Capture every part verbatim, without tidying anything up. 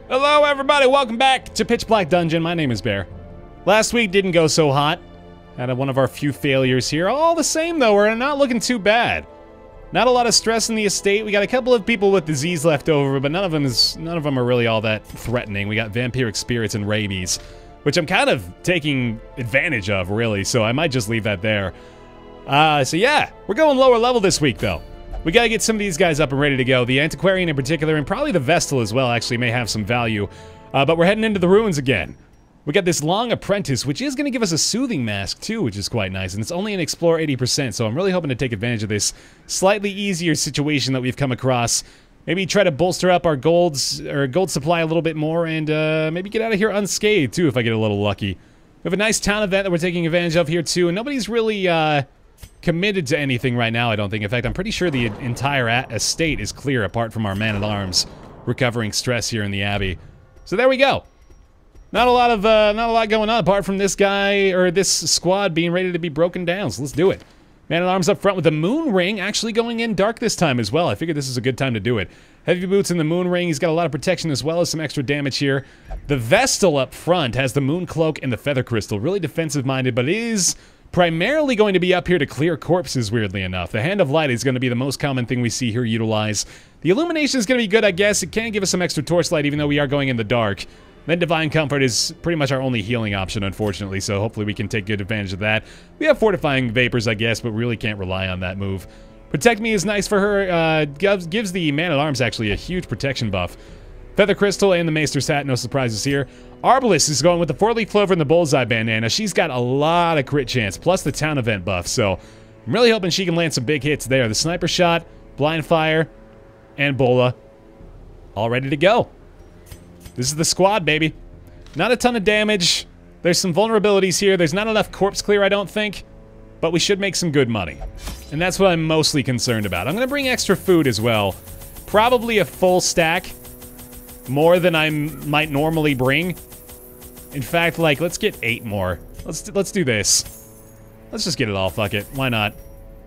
Hello everybody, welcome back to Pitch Black Dungeon. My name is Baer. Last week didn't go so hot. Had one of our few failures here. All the same though, we're not looking too bad. Not a lot of stress in the estate. We got a couple of people with disease left over, but none of them is none of them are really all that threatening. We got vampiric spirits and rabies, which I'm kind of taking advantage of, really, so I might just leave that there. Uh, so yeah, we're going lower level this week though. We gotta get some of these guys up and ready to go. The Antiquarian in particular, and probably the Vestal as well, actually may have some value. Uh, but we're heading into the ruins again. We got this Long Apprentice, which is gonna give us a Soothing Mask too, which is quite nice. And it's only an Explore eighty percent, so I'm really hoping to take advantage of this slightly easier situation that we've come across. Maybe try to bolster up our golds, or gold supply a little bit more, and uh, maybe get out of here unscathed too if I get a little lucky. We have a nice town event that we're taking advantage of here too, and nobody's really uh, committed to anything right now, I don't think. In fact, I'm pretty sure the entire estate is clear apart from our man-at-arms recovering stress here in the Abbey. So there we go. Not a lot of, uh, not a lot going on apart from this guy, or this squad being ready to be broken down, so let's do it. Man-at-arms up front with the Moon Ring, actually going in dark this time as well. I figured this is a good time to do it. Heavy boots in the Moon Ring, he's got a lot of protection as well as some extra damage here. The Vestal up front has the Moon Cloak and the Feather Crystal, really defensive-minded, but is primarily going to be up here to clear corpses, weirdly enough. The Hand of Light is going to be the most common thing we see here utilize. The Illumination is going to be good, I guess. It can give us some extra torchlight, even though we are going in the dark. Then Divine Comfort is pretty much our only healing option, unfortunately, so hopefully we can take good advantage of that. We have Fortifying Vapors, I guess, but really can't rely on that move. Protect Me is nice for her. Uh, gives, gives the Man-at-Arms, actually, a huge protection buff. Feather Crystal and the Maester's Hat, no surprises here. Arbalest is going with the Four-Leaf Clover and the Bullseye Bandana. She's got a lot of crit chance, plus the Town Event buff, so I'm really hoping she can land some big hits there. The Sniper Shot, Blind Fire, and Bola, all ready to go. This is the squad, baby. Not a ton of damage. There's some vulnerabilities here. There's not enough corpse clear, I don't think, but we should make some good money. And that's what I'm mostly concerned about. I'm gonna bring extra food as well. Probably a full stack. More than I might normally bring. In fact, like, let's get eight more. Let's, let's do this. Let's just get it all, fuck it. Why not?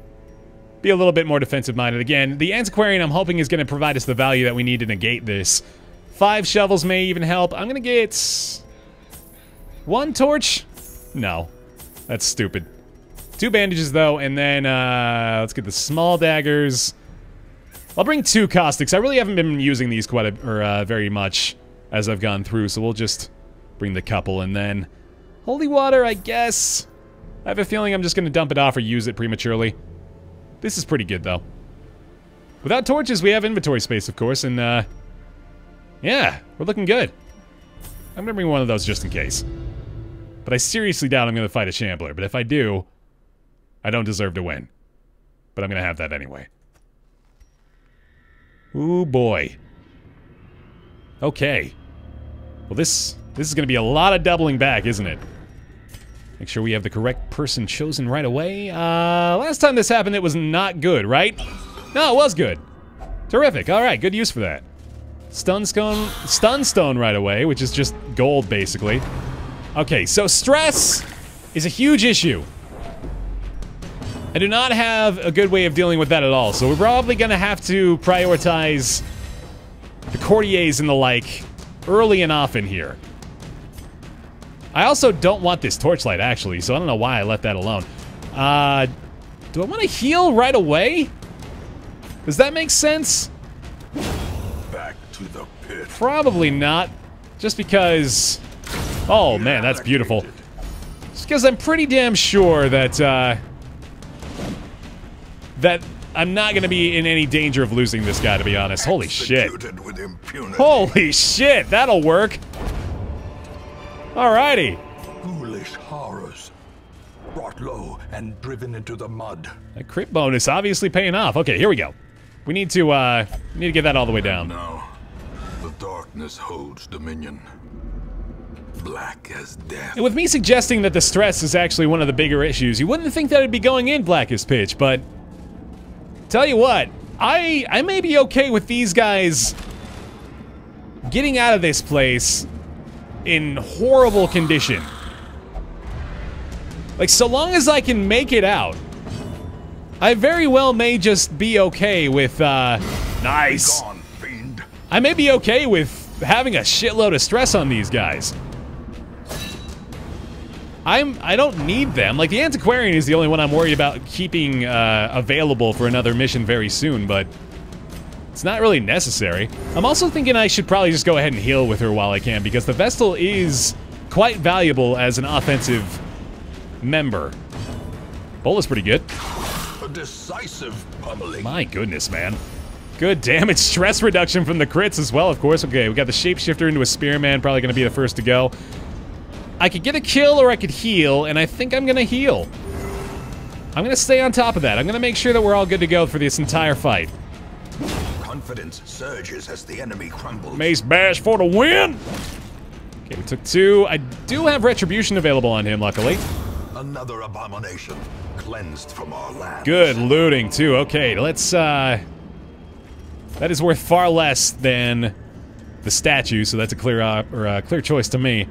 Be a little bit more defensive-minded. Again, the Antiquarian I'm hoping is gonna provide us the value that we need to negate this. Five shovels may even help. I'm gonna get one torch. No, that's stupid. Two bandages though, and then uh, let's get the small daggers. I'll bring two caustics. I really haven't been using these quite a, or uh, very much as I've gone through, so we'll just bring the couple, and then holy water, I guess. I have a feeling I'm just gonna dump it off or use it prematurely. This is pretty good though. Without torches, we have inventory space, of course, and uh. yeah, we're looking good. I'm gonna bring one of those just in case. But I seriously doubt I'm gonna fight a Shambler, but if I do, I don't deserve to win. But I'm gonna have that anyway. Ooh, boy. Okay. Well, this, this is gonna be a lot of doubling back, isn't it? Make sure we have the correct person chosen right away. Uh, last time this happened, it was not good, right? No, it was good. Terrific, alright, good use for that. Stunstone, Stunstone right away, which is just gold, basically. Okay, so stress is a huge issue. I do not have a good way of dealing with that at all, so we're probably gonna have to prioritize the courtiers and the like early and often here. I also don't want this torchlight, actually, so I don't know why I left that alone. Uh, do I want to heal right away? Does that make sense? To the pit. Probably not, just because... oh man, that's beautiful. Just because I'm pretty damn sure that, uh... that I'm not gonna be in any danger of losing this guy, to be honest. Holy shit. Holy shit, that'll work. Alrighty. Foolish horrors. Brought low and driven into the mud. That crit bonus obviously paying off. Okay, here we go. We need to, uh... we need to get that all the way down. No. The darkness holds dominion. Black as death. And with me suggesting that the stress is actually one of the bigger issues, you wouldn't think that it'd be going in Blackest Pitch, but... tell you what, I I may be okay with these guys getting out of this place in horrible condition. Like, so long as I can make it out, I very well may just be okay with, uh... nice! Gone, fiend. I may be okay with having a shitload of stress on these guys. I'm, I don't need them. Like, the Antiquarian is the only one I'm worried about keeping uh, available for another mission very soon, but it's not really necessary. I'm also thinking I should probably just go ahead and heal with her while I can, because the Vestal is quite valuable as an offensive member. Bola's pretty good. A decisive pummeling. My goodness, man. Good damage. Stress reduction from the crits as well, of course. Okay, we got the Shapeshifter into a Spearman, probably going to be the first to go. I could get a kill or I could heal, and I think I'm going to heal. I'm going to stay on top of that. I'm going to make sure that we're all good to go for this entire fight. Confidence surges as the enemy crumbles. Mace Bash for the win! Okay, we took two. I do have Retribution available on him, luckily. Another abomination cleansed from our land. Good looting, too. Okay, let's, uh... that is worth far less than the statue, so that's a clear, uh, or a clear choice to me.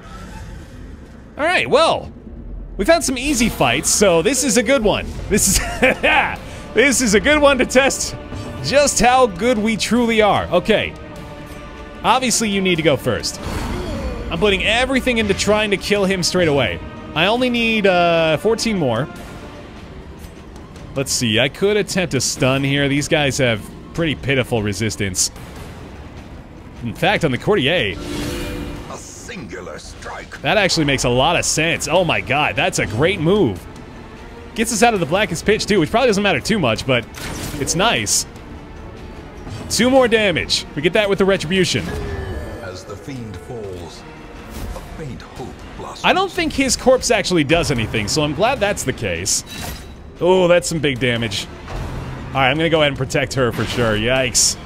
Alright, well, we've had some easy fights, so this is a good one. This is, this is a good one to test just how good we truly are. Okay, obviously you need to go first. I'm putting everything into trying to kill him straight away. I only need uh, fourteen more. Let's see, I could attempt a stun here. These guys have pretty pitiful resistance. In fact, on the Courtier, a singular strike. That actually makes a lot of sense. Oh my god, that's a great move. Gets us out of the blackest pitch too, which probably doesn't matter too much, but it's nice. Two more damage. We get that with the Retribution. As the fiend falls, a faint hope blossoms. I don't think his corpse actually does anything, so I'm glad that's the case. Oh, that's some big damage. Alright, I'm gonna go ahead and protect her for sure. Yikes.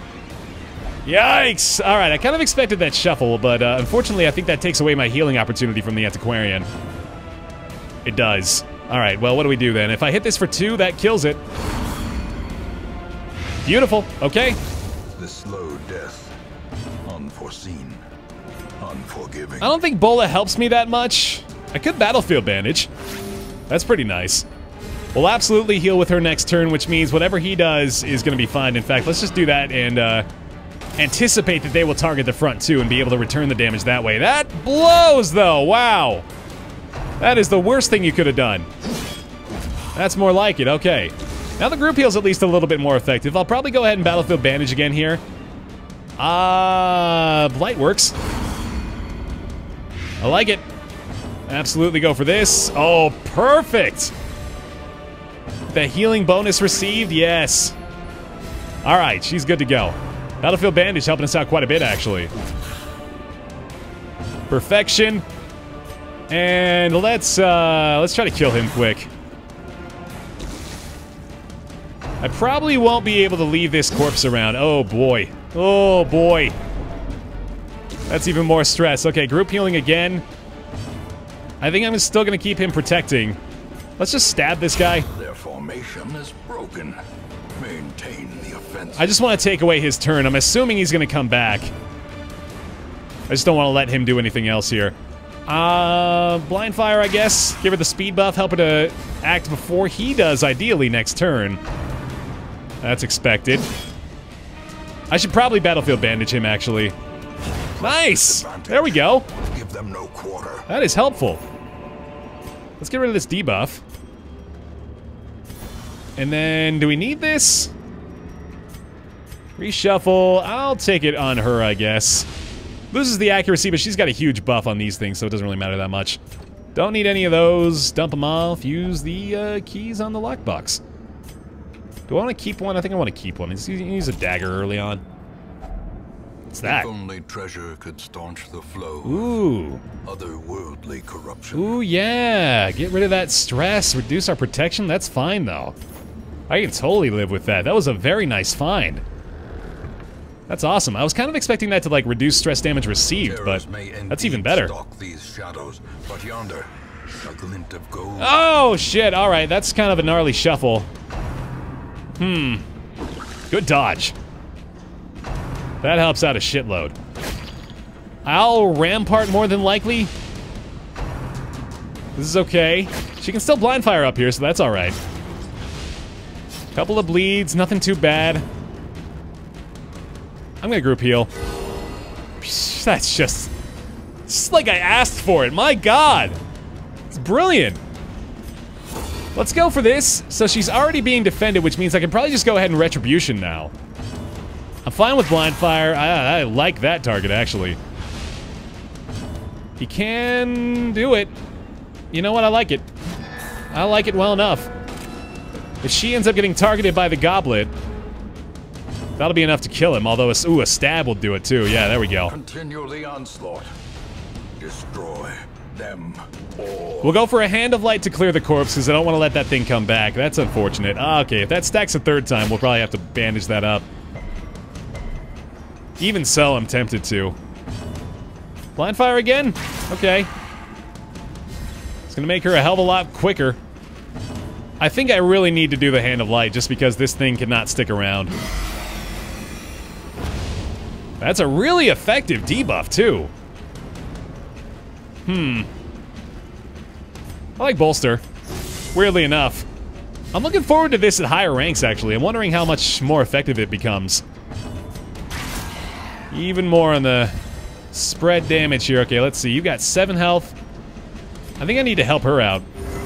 Yikes! Alright, I kind of expected that shuffle, but uh, unfortunately I think that takes away my healing opportunity from the Antiquarian. It does. Alright, well, what do we do then? If I hit this for two, that kills it. Beautiful. Okay. The slow death. Unforeseen. Unforgiving. I don't think Bola helps me that much. I could Battlefield Bandage. That's pretty nice. We'll absolutely heal with her next turn, which means whatever he does is going to be fine. In fact, let's just do that and uh, anticipate that they will target the front too and be able to return the damage that way. That blows, though. Wow. That is the worst thing you could have done. That's more like it. Okay. Now the group heal's at least a little bit more effective. I'll probably go ahead and Battlefield Bandage again here. Uh, Blight works. I like it. Absolutely go for this. Oh, perfect. The healing bonus received, yes. All right, she's good to go. Battlefield Bandage helping us out quite a bit, actually. Perfection. And let's uh, let's try to kill him quick. I probably won't be able to leave this corpse around. Oh boy. Oh boy. That's even more stress. Okay, group healing again. I think I'm still gonna keep him protecting. Let's just stab this guy. Their formation is broken. Maintain the offense. I just want to take away his turn. I'm assuming he's gonna come back. I just don't want to let him do anything else here. Uh, blind fire, I guess. Give her the speed buff, help her to act before he does, ideally, next turn. That's expected. I should probably Battlefield Bandage him, actually. Nice! There we go. Give them no quarter. That is helpful. Let's get rid of this debuff. And then, do we need this? Reshuffle. I'll take it on her, I guess. Loses the accuracy, but she's got a huge buff on these things, so it doesn't really matter that much. Don't need any of those. Dump them off. Use the uh, keys on the lockbox. Do I want to keep one? I think I want to keep one. Let's use a dagger early on. What's that? If only treasure could staunch the flow. Ooh. Otherworldly corruption. Ooh, yeah. Get rid of that stress. Reduce our protection. That's fine, though. I can totally live with that. That was a very nice find. That's awesome. I was kind of expecting that to, like, reduce stress damage received, but that's even better. These shadows, but yonder, a glint of gold. Oh, shit. All right. That's kind of a gnarly shuffle. Hmm. Good dodge. That helps out a shitload. I'll Rampart more than likely. This is okay. She can still blind fire up here, so that's all right. Couple of bleeds, nothing too bad. I'm gonna group heal. That's just... It's like I asked for it. My God. It's brilliant. Let's go for this. So she's already being defended, which means I can probably just go ahead and Retribution now. I'm fine with Blind Fire. I, I like that target, actually. He can do it. You know what? I like it. I like it well enough. If she ends up getting targeted by the goblet, that'll be enough to kill him, although a, ooh, a stab will do it too. Yeah, there we go. Continue the onslaught. Destroy them all. We'll go for a Hand of Light to clear the corpse, because I don't want to let that thing come back. That's unfortunate. Ah, okay, if that stacks a third time, we'll probably have to bandage that up. Even so, I'm tempted to. Blind Fire again? Okay. It's gonna make her a hell of a lot quicker. I think I really need to do the Hand of Light, just because this thing cannot stick around. That's a really effective debuff, too. Hmm. I like Bolster. Weirdly enough. I'm looking forward to this at higher ranks, actually. I'm wondering how much more effective it becomes. Even more on the spread damage here. Okay, let's see. You've got seven health. I think I need to help her out.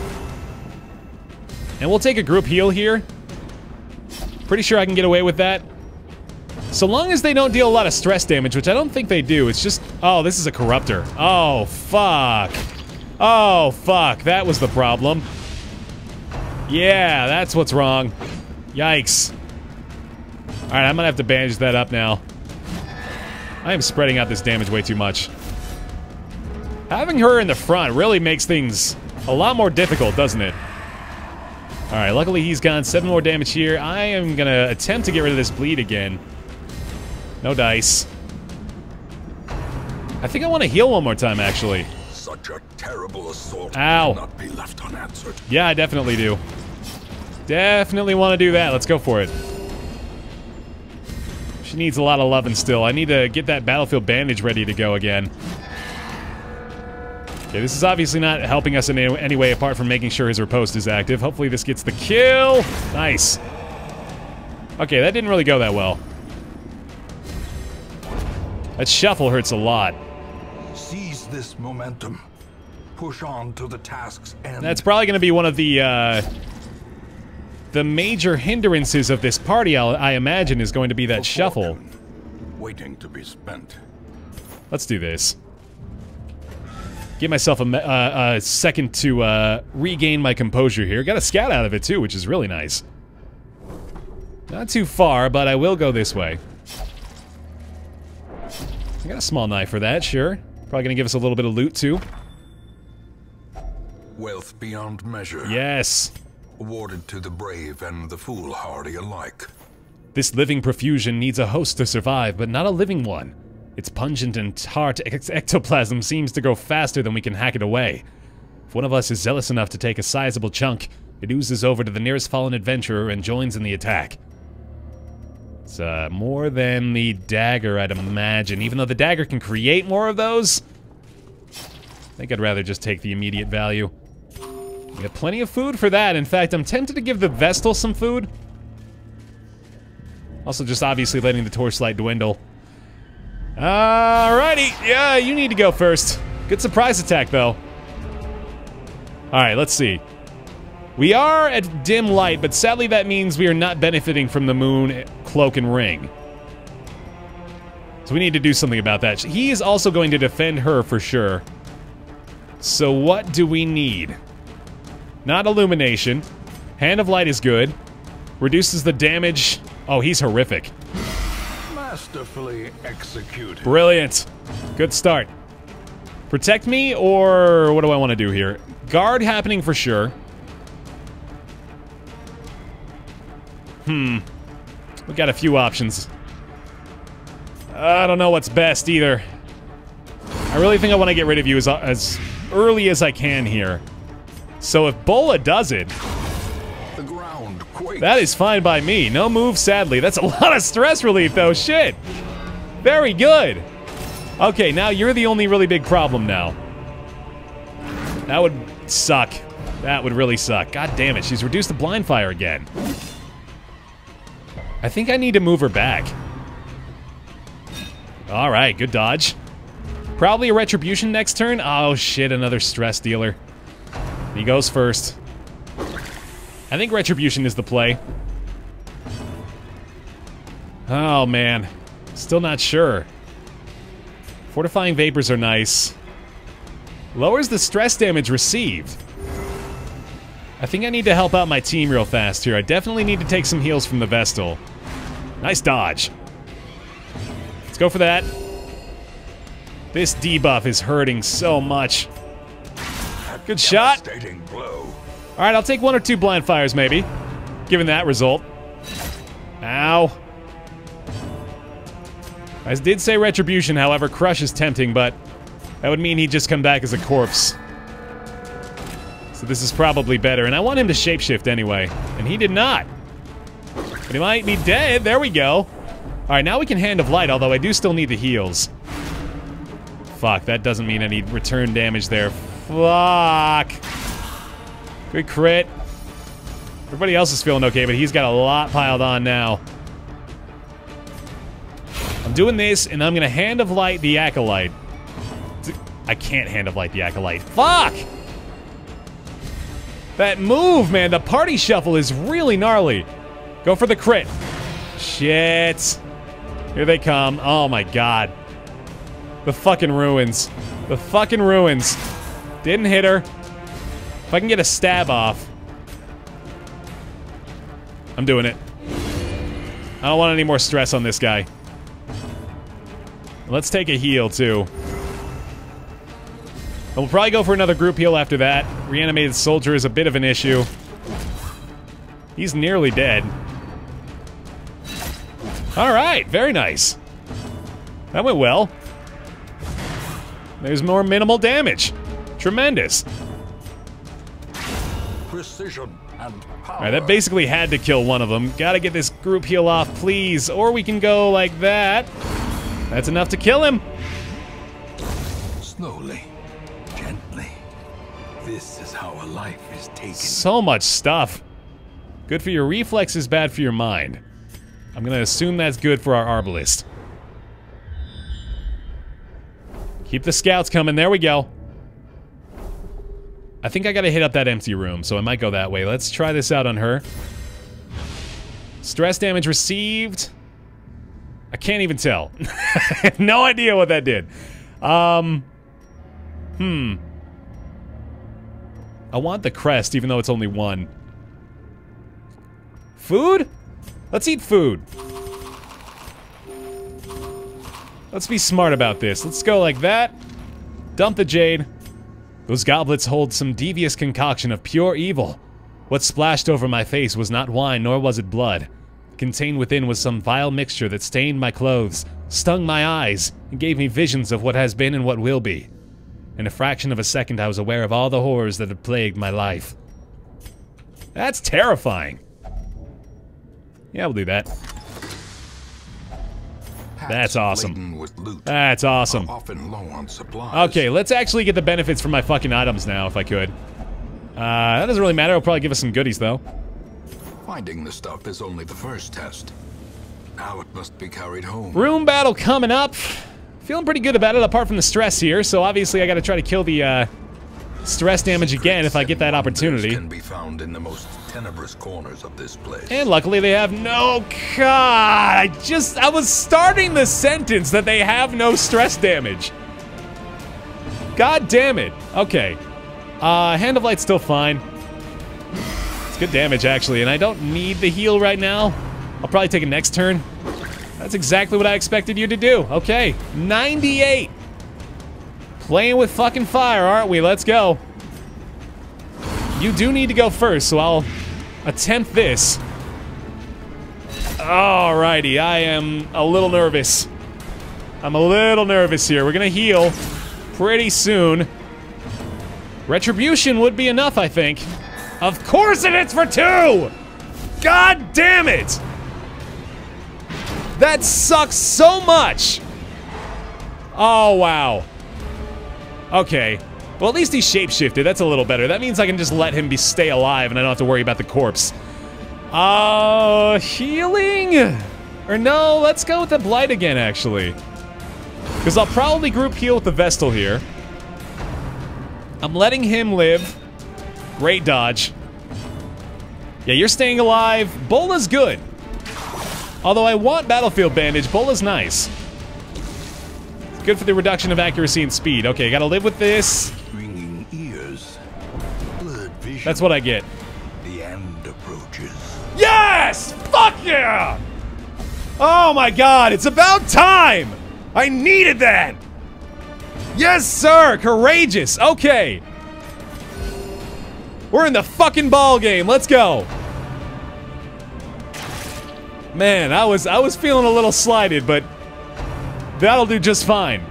And we'll take a group heal here. Pretty sure I can get away with that. So long as they don't deal a lot of stress damage, which I don't think they do. It's just... Oh, this is a Corruptor. Oh, fuck. Oh, fuck. That was the problem. Yeah, that's what's wrong. Yikes. Alright, I'm gonna have to bandage that up now. I am spreading out this damage way too much. Having her in the front really makes things a lot more difficult, doesn't it? Alright, luckily he's gone. Seven more damage here. I am gonna attempt to get rid of this bleed again. No dice. I think I want to heal one more time, actually. Such a terrible assault Ow. cannot be left unanswered. Yeah, I definitely do. Definitely want to do that. Let's go for it. She needs a lot of loving still. I need to get that battlefield bandage ready to go again. Okay, this is obviously not helping us in any way apart from making sure his riposte is active. Hopefully this gets the kill. Nice. Okay, that didn't really go that well. That shuffle hurts a lot. Seize this momentum. Push on to the task's end. That's probably going to be one of the, uh... the major hindrances of this party, I'll, I imagine, is going to be that For shuffle. fortune, waiting to be spent. Let's do this. Give myself a, uh, a second to uh, regain my composure here. Got a scout out of it too, which is really nice. Not too far, but I will go this way. I got a small knife for that, sure. Probably gonna give us a little bit of loot too. Wealth beyond measure. Yes. Awarded to the brave and the foolhardy alike. This living profusion needs a host to survive, but not a living one. Its pungent and tart ect ectoplasm seems to go faster than we can hack it away. If one of us is zealous enough to take a sizable chunk, it oozes over to the nearest fallen adventurer and joins in the attack. It's uh, more than the dagger, I'd imagine. Even though the dagger can create more of those, I think I'd rather just take the immediate value. We got plenty of food for that. In fact, I'm tempted to give the Vestal some food. Also, just obviously letting the torchlight dwindle. Alrighty, yeah, you need to go first. Good surprise attack, though. Alright, let's see. We are at dim light, but sadly that means we are not benefiting from the moon, cloak, and ring. So we need to do something about that. He is also going to defend her for sure. So what do we need? Not illumination. Hand of Light is good. Reduces the damage. Oh, he's horrific. Masterfully executed. Brilliant. Good start. Protect me, or what do I want to do here? Guard happening for sure. Hmm. We got a few options. I don't know what's best either. I really think I want to get rid of you as, as early as I can here. So if Bola does it, The ground quakes. that is fine by me. No move, sadly. That's a lot of stress relief, though. Shit. Very good. Okay, now you're the only really big problem now. That would suck. That would really suck. God damn it, she's reduced the blind fire again. I think I need to move her back. Alright, good dodge. Probably a retribution next turn. Oh shit, another stress dealer. He goes first. I think retribution is the play. Oh man, still not sure. Fortifying vapors are nice. Lowers the stress damage received. I think I need to help out my team real fast here. I definitely need to take some heals from the Vestal. Nice dodge. Let's go for that. This debuff is hurting so much. Good shot. Alright, I'll take one or two blind fires maybe, given that result. Ow. I did say retribution, however, crush is tempting, but that would mean he'd just come back as a corpse. So this is probably better, and I want him to shapeshift anyway, and he did not. But he might be dead. There we go. Alright, now we can Hand of Light, although I do still need the heals. Fuck, that doesn't mean any return damage there. Fuck. Good crit. Everybody else is feeling okay, but he's got a lot piled on now. I'm doing this, and I'm gonna Hand of Light the Acolyte. I can't Hand of Light the Acolyte. Fuck! That move, man, the party shuffle is really gnarly. Go for the crit. Shit. Here they come. Oh my god. The fucking ruins. The fucking ruins. Didn't hit her. If I can get a stab off. I'm doing it. I don't want any more stress on this guy. Let's take a heal, too. And we'll probably go for another group heal after that. Reanimated soldier is a bit of an issue. He's nearly dead. Alright, very nice. That went well. There's more minimal damage. Tremendous. Precision and power. Alright, that basically had to kill one of them. Gotta get this group heal off, please. Or we can go like that. That's enough to kill him. Slowly, gently. This is how a life is taken. So much stuff. Good for your reflexes, bad for your mind. I'm gonna assume that's good for our Arbalist. Keep the scouts coming. There we go. I think I gotta hit up that empty room, so I might go that way. Let's try this out on her. Stress damage received. I can't even tell. I have no idea what that did. Um, hmm. I want the crest, even though it's only one. Food? Let's eat food. Let's be smart about this. Let's go like that. Dump the jade. Those goblets hold some devious concoction of pure evil. What splashed over my face was not wine, nor was it blood. Contained within was some vile mixture that stained my clothes, stung my eyes, and gave me visions of what has been and what will be. In a fraction of a second, I was aware of all the horrors that had plagued my life. That's terrifying. Yeah, we'll do that. That's awesome. That's awesome. Okay, let's actually get the benefits from my fucking items now, if I could. Uh, that doesn't really matter. It'll probably give us some goodies, though. Finding the stuff is only the first test. Now it must be carried home. Room battle coming up. Feeling pretty good about it, apart from the stress here. So obviously, I got to try to kill the uh, stress damage again if I get that opportunity. Can be found in the most tenebrous corners of this place. And luckily, they have no. God, I just I was starting the sentence that they have no stress damage. God damn it. Okay. Uh, Hand of Light's still fine. It's good damage, actually, and I don't need the heal right now. I'll probably take it next turn. That's exactly what I expected you to do. Okay, ninety-eight. Playing with fucking fire, aren't we? Let's go. You do need to go first, so I'll attempt this. Alrighty, I am a little nervous. I'm a little nervous here. We're gonna heal pretty soon. Retribution would be enough, I think. Of course it is for two! God damn it! That sucks so much! Oh, wow. Okay. Well, at least he shapeshifted. That's a little better. That means I can just let him be stay alive and I don't have to worry about the corpse. Uh, healing? Or no, let's go with the blight again, actually. Because I'll probably group heal with the Vestal here. I'm letting him live. Great dodge. Yeah, you're staying alive. Bola's good. Although I want Battlefield Bandage, Bola's nice. It's good for the reduction of accuracy and speed. Okay, gotta live with this. Ringing ears. Blurred vision. That's what I get. The end approaches. Yes! Fuck yeah! Oh my god, it's about time! I needed that! Yes, sir! Courageous! Okay. We're in the fucking ball game. Let's go. Man, I was I was feeling a little slighted, but that'll do just fine.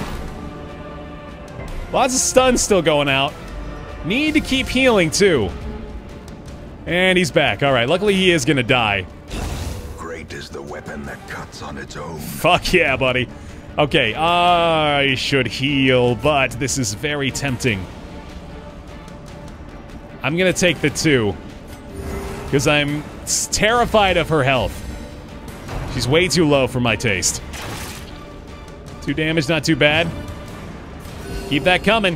Lots of stuns still going out. Need to keep healing too. And he's back. All right, luckily he is gonna die. Great is the weapon that cuts on its own. Fuck yeah, buddy. Okay, I should heal, but this is very tempting. I'm gonna take the two, because I'm terrified of her health. She's way too low for my taste. Two damage, not too bad. Keep that coming.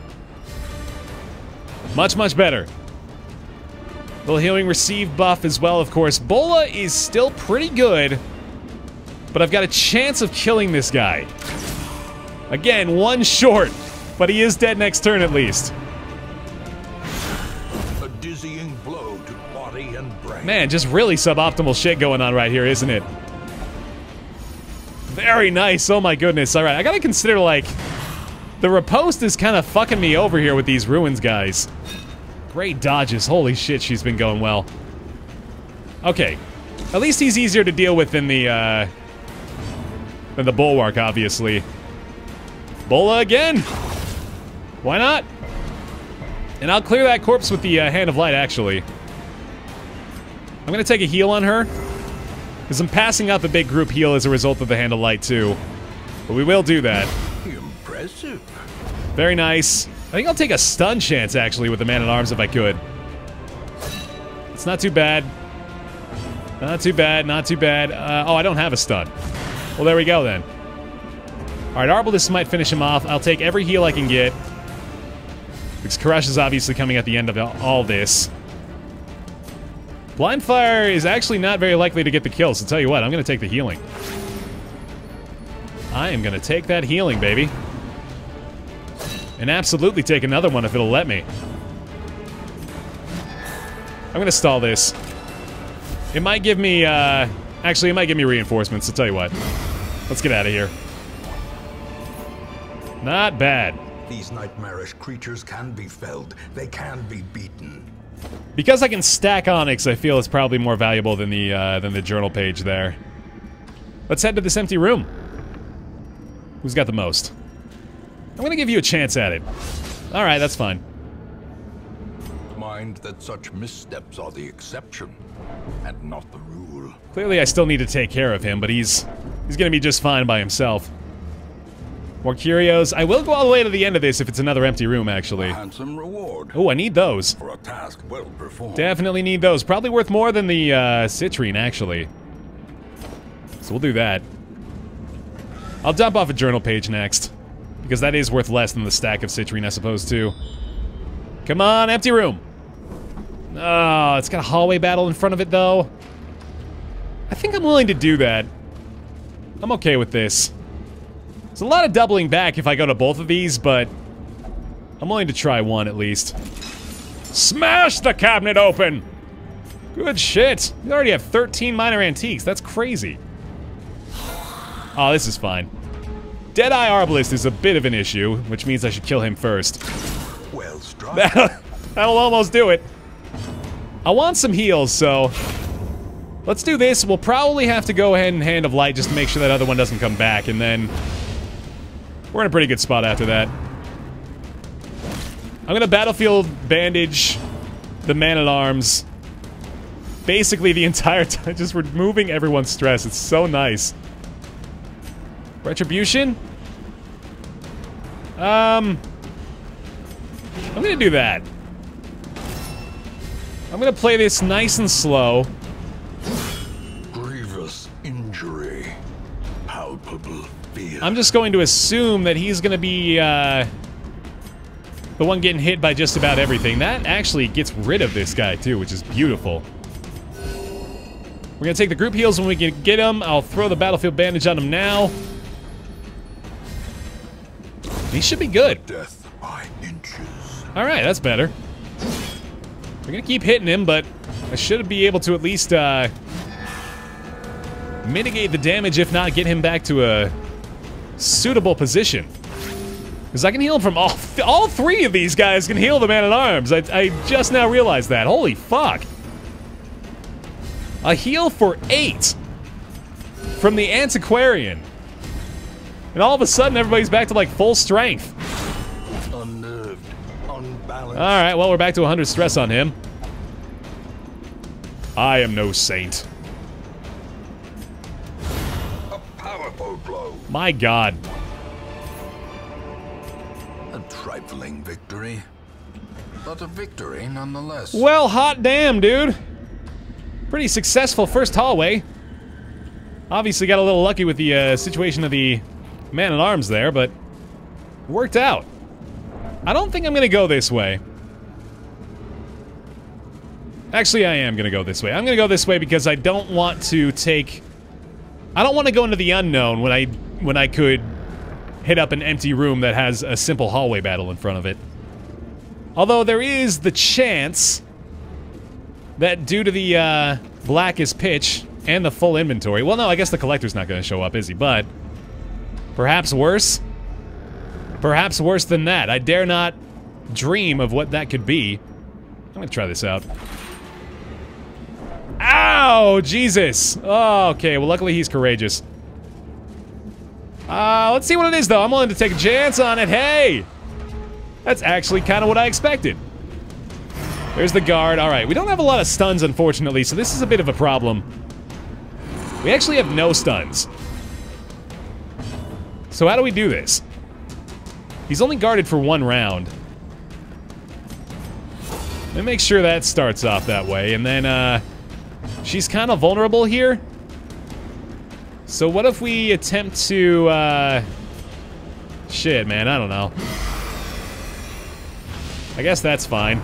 Much, much better. Little healing receive buff as well, of course. Bola is still pretty good, but I've got a chance of killing this guy. Again, one short, but he is dead next turn at least. A dizzying blow to body and brain. Man, just really suboptimal shit going on right here, isn't it? Very nice, oh my goodness. Alright, I gotta consider, like, the riposte is kind of fucking me over here with these ruins guys. Great dodges, holy shit, she's been going well. Okay, at least he's easier to deal with than the, uh... than the Bulwark, obviously. Bola again! Why not? And I'll clear that corpse with the uh, Hand of Light, actually. I'm gonna take a heal on her, because I'm passing out the big group heal as a result of the Hand of Light, too. But we will do that. Impressive. Very nice. I think I'll take a stun chance, actually, with the Man-at-Arms if I could. It's not too bad. Not too bad, not too bad. Uh, oh, I don't have a stun. Well, there we go, then. Alright, Arbalest might finish him off. I'll take every heal I can get. Because Karash is obviously coming at the end of all this. Blind Fire is actually not very likely to get the kill, so tell you what, I'm going to take the healing. I am going to take that healing, baby. And absolutely take another one if it'll let me. I'm going to stall this. It might give me, uh... Actually, it might give me reinforcements, so tell you what. Let's get out of here. Not bad. These nightmarish creatures can be felled. They can be beaten. Because I can stack Onyx, I feel it's probably more valuable than the, uh, than the journal page there. Let's head to this empty room. Who's got the most? I'm gonna give you a chance at it. Alright, that's fine. Mind that such missteps are the exception, and not the rule. Clearly I still need to take care of him, but he's... he's gonna be just fine by himself. More curios. I will go all the way to the end of this if it's another empty room, actually. A handsome reward. Oh, I need those. For a task well performed. Definitely need those. Probably worth more than the, uh, citrine, actually. So we'll do that. I'll dump off a journal page next. Because that is worth less than the stack of citrine, I suppose, too. Come on, empty room! Oh, it's got a hallway battle in front of it, though. I think I'm willing to do that. I'm okay with this. There's a lot of doubling back if I go to both of these, but... I'm willing to try one, at least. Smash the cabinet open! Good shit. You already have thirteen minor antiques. That's crazy. Oh, this is fine. Deadeye Arbalest is a bit of an issue, which means I should kill him first. Well struck. That'll almost do it. I want some heals, so... let's do this. We'll probably have to go ahead and Hand of Light just to make sure that other one doesn't come back, and then... we're in a pretty good spot after that. I'm gonna Battlefield Bandage the Man-at-Arms. Basically the entire time, just removing everyone's stress. It's so nice. Retribution? Um... I'm gonna do that. I'm gonna play this nice and slow. Grievous injury. Palpable fear. I'm just going to assume that he's going to be uh, the one getting hit by just about everything. That actually gets rid of this guy too, which is beautiful. We're going to take the group heals when we can get him. I'll throw the battlefield bandage on him now. He should be good. Death by inches. All right, that's better. We're going to keep hitting him, but I should be able to at least uh, mitigate the damage, if not get him back to a suitable position. Because I can heal him from all th all three of these guys can heal the man-at-arms. I, I just now realized that. Holy fuck. A heal for eight from the antiquarian. And all of a sudden, everybody's back to like full strength. Unnerved, unbalanced. Alright, well, we're back to one hundred stress on him. I am no saint. A powerful blow. My god. A trifling victory, but a victory nonetheless. Well, hot damn, dude. Pretty successful first hallway. Obviously got a little lucky with the uh, situation of the man-at-arms there, but it worked out. I don't think I'm gonna go this way. Actually, I am gonna go this way. I'm gonna go this way because I don't want to take... I don't want to go into the unknown when I when I could hit up an empty room that has a simple hallway battle in front of it. Although there is the chance that due to the uh, blackest pitch and the full inventory... Well, no, I guess the collector's not gonna show up, is he? But perhaps worse? Perhaps worse than that. I dare not dream of what that could be. I'm gonna try this out. Ow! Jesus! Oh, okay, well, luckily he's courageous. Uh, let's see what it is, though. I'm willing to take a chance on it. Hey! That's actually kind of what I expected. There's the guard. Alright, we don't have a lot of stuns, unfortunately, so this is a bit of a problem. We actually have no stuns. So how do we do this? He's only guarded for one round. Let me make sure that starts off that way, and then, uh... she's kind of vulnerable here. So what if we attempt to, uh... shit, man, I don't know. I guess that's fine.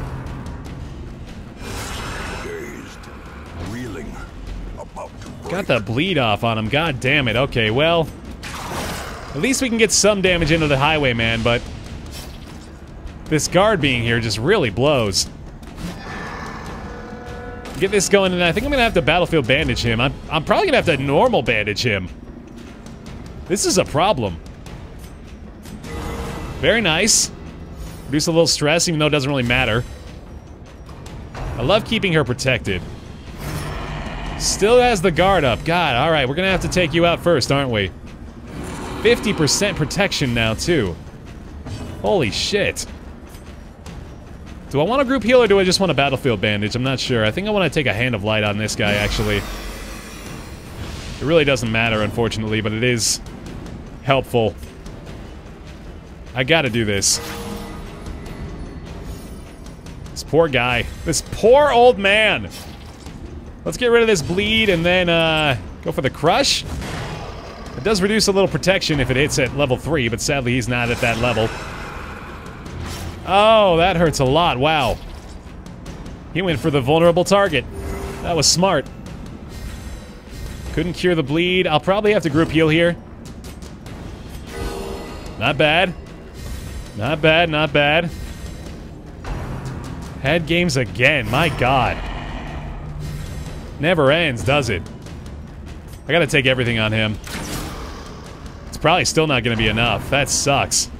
Dazed, reeling, about to break. Got the bleed off on him, god damn it. Okay, well... at least we can get some damage into the highwayman, but... this guard being here just really blows. Get this going, and I think I'm gonna have to battlefield bandage him. I'm, I'm probably gonna have to normal bandage him. This is a problem. Very nice. Reduce a little stress, even though it doesn't really matter. I love keeping her protected. Still has the guard up. God, alright, we're gonna have to take you out first, aren't we? fifty percent protection now, too. Holy shit. Do I want a group heal, or do I just want a battlefield bandage? I'm not sure. I think I want to take a hand of light on this guy, actually. It really doesn't matter, unfortunately, but it is helpful. I gotta do this. This poor guy. This poor old man! Let's get rid of this bleed and then, uh, go for the crush. It does reduce a little protection if it hits at level three, but sadly he's not at that level. Oh, that hurts a lot. Wow. He went for the vulnerable target. That was smart. Couldn't cure the bleed. I'll probably have to group heal here. Not bad. Not bad, not bad. Head games again. My god. Never ends, does it? I gotta take everything on him. It's probably still not gonna be enough. That sucks.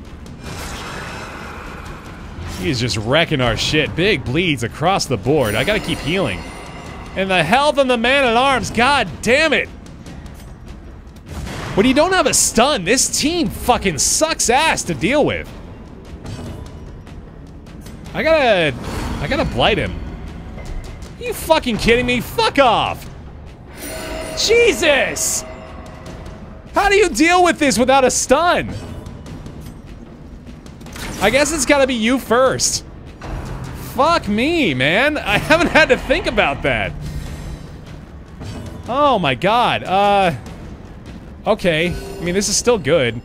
He's just wrecking our shit. Big bleeds across the board. I gotta keep healing. And the health on the man-at-arms, god damn it! When you don't have a stun, this team fucking sucks ass to deal with. I gotta... I gotta blight him. Are you fucking kidding me? Fuck off! Jesus! How do you deal with this without a stun? I guess it's gotta be you first. Fuck me, man. I haven't had to think about that. Oh my god. Uh... Okay. I mean, this is still good.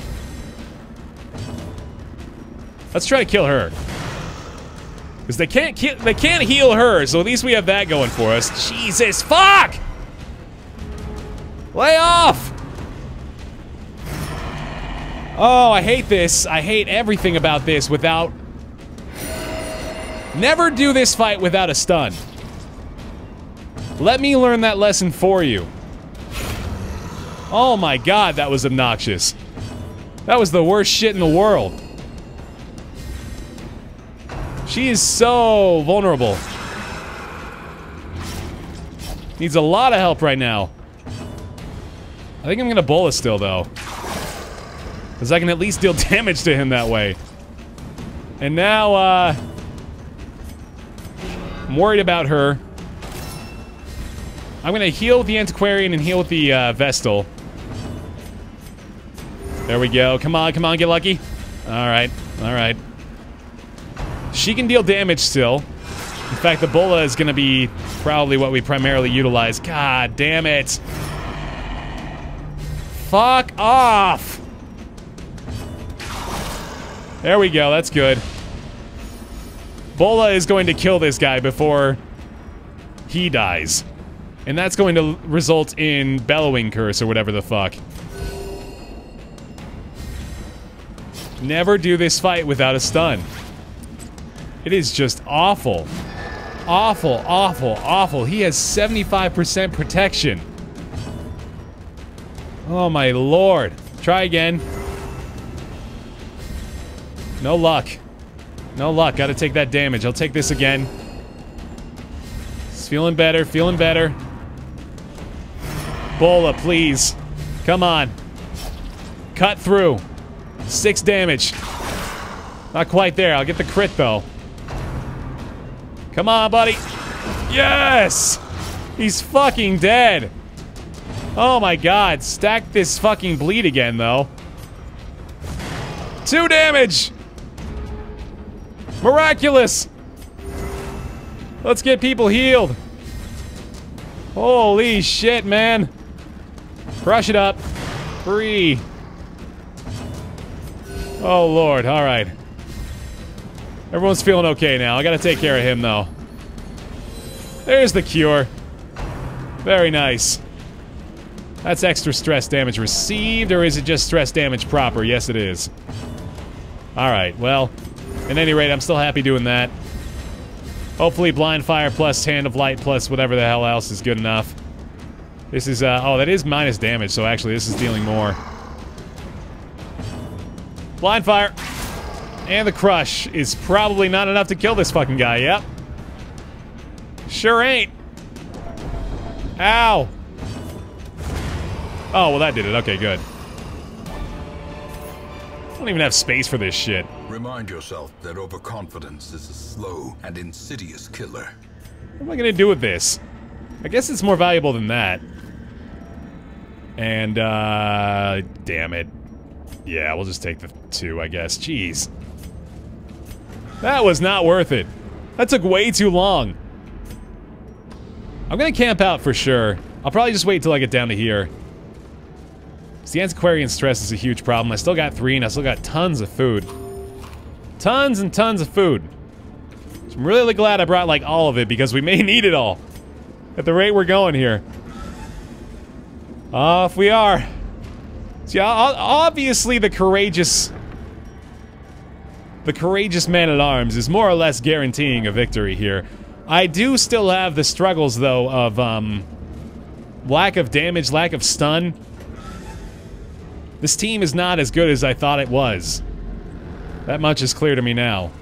Let's try to kill her. Because they can't ki- they can't heal her, so at least we have that going for us. Jesus, fuck! Lay off! Oh, I hate this. I hate everything about this without... Never do this fight without a stun. Let me learn that lesson for you. Oh my god, that was obnoxious. That was the worst shit in the world. She is so vulnerable. Needs a lot of help right now. I think I'm gonna bolus still, though. Because I can at least deal damage to him that way. And now, uh... I'm worried about her. I'm gonna heal with the Antiquarian and heal with the, uh, Vestal. There we go. Come on, come on, get lucky. Alright, alright. She can deal damage still. In fact, the Bola is gonna be probably what we primarily utilize. God damn it. Fuck off! There we go, that's good. Bola is going to kill this guy before he dies. And that's going to result in Bellowing Curse or whatever the fuck. Never do this fight without a stun. It is just awful. Awful, awful, awful. He has seventy-five percent protection. Oh my lord. Try again. No luck. No luck. Gotta take that damage. I'll take this again. It's feeling better, feeling better. Bola, please. Come on. Cut through. Six damage. Not quite there. I'll get the crit, though. Come on, buddy. Yes! He's fucking dead. Oh my god. Stack this fucking bleed again, though. Two damage! Miraculous! Let's get people healed. Holy shit, man. Crush it up. Three. Oh, Lord. All right. Everyone's feeling okay now. I gotta take care of him, though. There's the cure. Very nice. That's extra stress damage received, or is it just stress damage proper? Yes, it is. Alright, well, at any rate, I'm still happy doing that. Hopefully Blind Fire plus Hand of Light plus whatever the hell else is good enough. This is, uh, oh, that is minus damage, so actually this is dealing more. Blind Fire. And the Crush is probably not enough to kill this fucking guy, yep. Sure ain't. Ow. Oh, well that did it, okay, good. I don't even have space for this shit. Remind yourself that overconfidence is a slow and insidious killer. What am I gonna do with this? I guess it's more valuable than that. And, uh... damn it. Yeah, we'll just take the two, I guess. Jeez. That was not worth it. That took way too long. I'm gonna camp out for sure. I'll probably just wait till I get down to here. The Antiquarian stress is a huge problem. I still got three, and I still got tons of food. Tons and tons of food. So I'm really glad I brought, like, all of it, because we may need it all. At the rate we're going here. Off we are. See, obviously the courageous... The courageous man-at-arms is more or less guaranteeing a victory here. I do still have the struggles, though, of, um... lack of damage, lack of stun. This team is not as good as I thought it was. That much is clear to me now.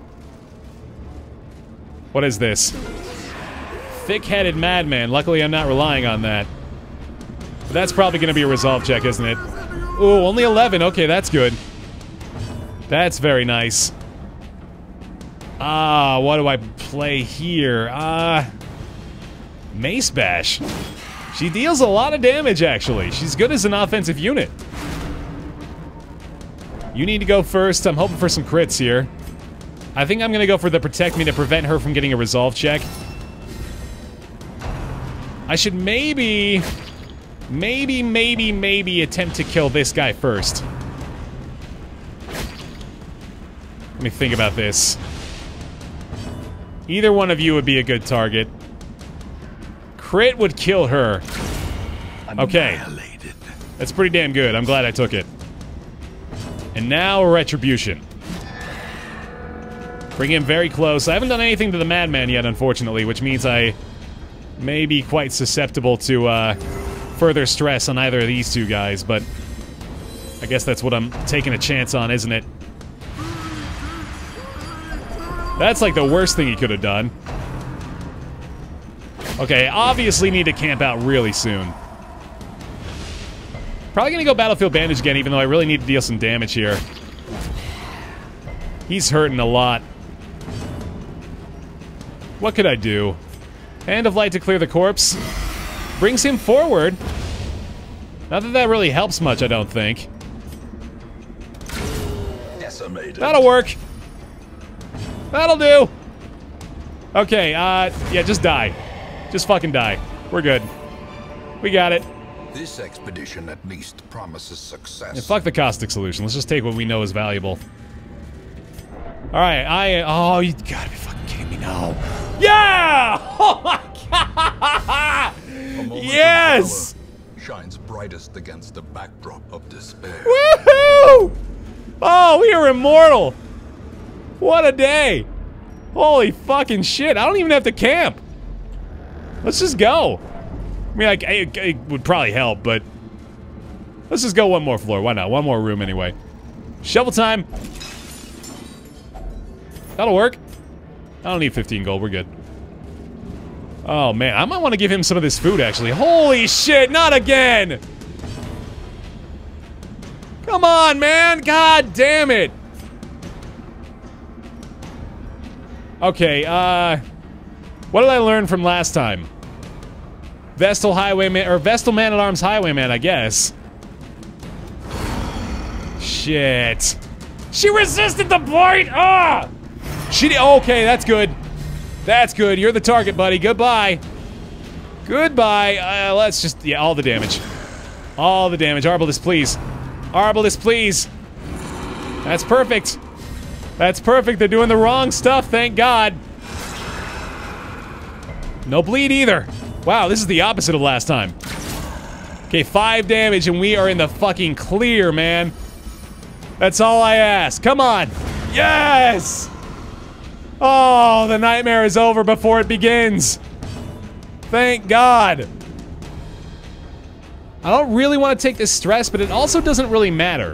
What is this? Thick-headed madman. Luckily, I'm not relying on that. But that's probably gonna be a resolve check, isn't it? Ooh, only eleven. Okay, that's good. That's very nice. Ah, what do I play here? Ah... Uh, Mace Bash. She deals a lot of damage, actually. She's good as an offensive unit. You need to go first. I'm hoping for some crits here. I think I'm gonna go for the Protect Me to prevent her from getting a resolve check. I should maybe maybe, maybe, maybe attempt to kill this guy first. Let me think about this. Either one of you would be a good target. Crit would kill her. Okay. That's pretty damn good. I'm glad I took it. And now Retribution. Bring him very close. I haven't done anything to the Madman yet, unfortunately, which means I may be quite susceptible to uh, further stress on either of these two guys, but I guess that's what I'm taking a chance on, isn't it? That's like the worst thing he could have done. Okay, obviously need to camp out really soon. Probably gonna go Battlefield Bandage again, even though I really need to deal some damage here. He's hurting a lot. What could I do? Hand of Light to clear the corpse. Brings him forward. Not that that really helps much, I don't think. Decimated. That'll work. That'll do. Okay, uh, yeah, just die. Just fucking die. We're good. We got it. This expedition at least promises success. Yeah, fuck the caustic solution. Let's just take what we know is valuable. Alright, I... Oh, you gotta be fucking kidding me now. Yeah! Oh my god! Yes! Shines brightest against the backdrop of despair. Woohoo! Oh, we are immortal! What a day! Holy fucking shit, I don't even have to camp! Let's just go. I mean, like, it, it would probably help, but... Let's just go one more floor, why not? One more room anyway. Shovel time! That'll work. I don't need fifteen gold, we're good. Oh man, I might want to give him some of this food actually. Holy shit, not again! Come on, man! God damn it! Okay, uh... what did I learn from last time? Vestal Highwayman, or Vestal Man-at-Arms Highwayman, I guess. Shit. She resisted the blight! Ah! She did- okay, that's good. That's good, you're the target, buddy. Goodbye. Goodbye. Uh, let's just- yeah, all the damage. All the damage. Arbalest, please. Arbalest, please. That's perfect. That's perfect. They're doing the wrong stuff, thank God. No bleed either. Wow, this is the opposite of last time. Okay, five damage and we are in the fucking clear, man. That's all I ask. Come on. Yes! Oh, the nightmare is over before it begins. Thank God. I don't really want to take this stress, but it also doesn't really matter.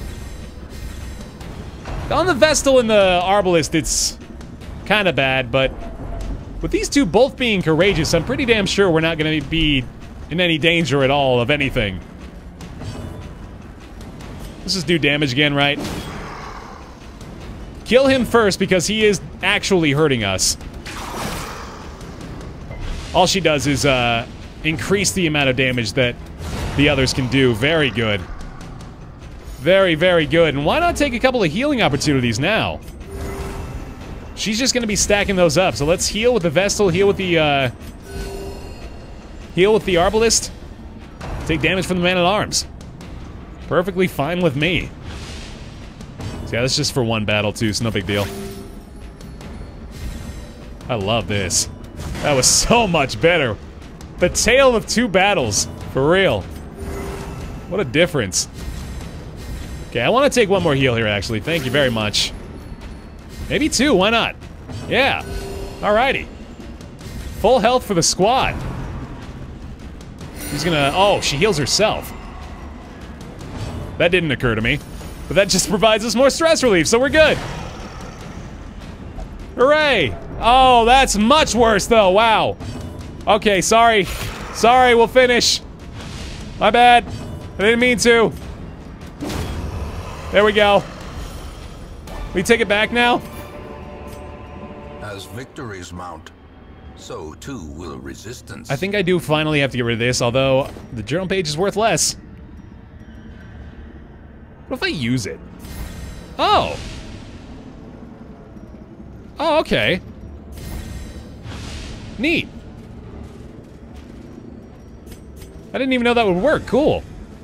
On the Vestal and the Arbalest, it's kind of bad, but with these two both being courageous, I'm pretty damn sure we're not going to be in any danger at all of anything. Let's just do damage again, right? Kill him first because he is actually hurting us. All she does is uh, increase the amount of damage that the others can do. Very good. Very, very good. And why not take a couple of healing opportunities now? She's just going to be stacking those up. So let's heal with the Vestal, heal with the, uh... heal with the Arbalest. Take damage from the Man-at-Arms. Perfectly fine with me. So yeah, that's just for one battle too, so no big deal. I love this. That was so much better. The tale of two battles. For real. What a difference. Okay, I want to take one more heal here, actually. Thank you very much. Maybe two, why not? Yeah. Alrighty. Full health for the squad. She's gonna... oh, she heals herself. That didn't occur to me. But that just provides us more stress relief, so we're good. Hooray! Oh, that's much worse, though. Wow. Okay, sorry. Sorry, we'll finish. My bad. I didn't mean to. There we go. We take it back now? As victories mount, so too will resistance. I think I do finally have to get rid of this, although the journal page is worth less. What if I use it? Oh! Oh, okay. Neat. I didn't even know that would work. Cool.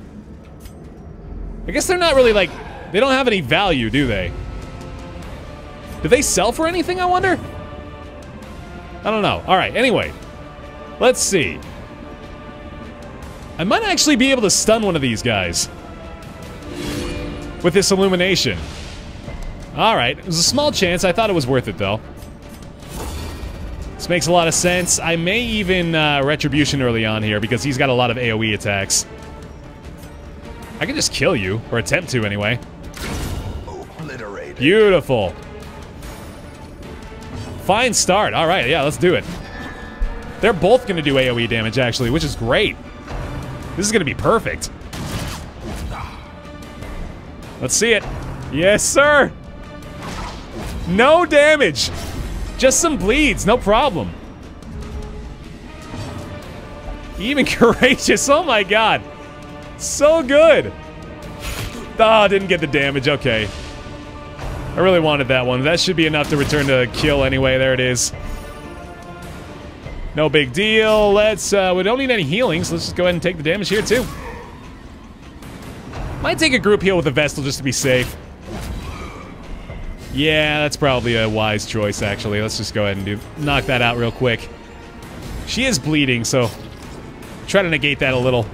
I guess they're not really like... They don't have any value, do they? Do they sell for anything, I wonder? I don't know. Alright, anyway. Let's see. I might actually be able to stun one of these guys. With this illumination. Alright, it was a small chance. I thought it was worth it, though. This makes a lot of sense. I may even uh, Retribution early on here, because he's got a lot of AoE attacks. I can just kill you, or attempt to, anyway. Obliterated. Beautiful. Fine start. Alright, yeah, let's do it. They're both going to do AoE damage, actually, which is great. This is going to be perfect. Let's see it. Yes, sir. No damage. Just some bleeds, no problem. Even courageous, oh my god. So good. Oh, didn't get the damage, okay. I really wanted that one. That should be enough to return to kill anyway, there it is. No big deal, let's, uh, we don't need any healings, let's just go ahead and take the damage here too. Might take a group heal with the Vestal just to be safe. Yeah, that's probably a wise choice, actually. Let's just go ahead and do knock that out real quick. She is bleeding, so try to negate that a little.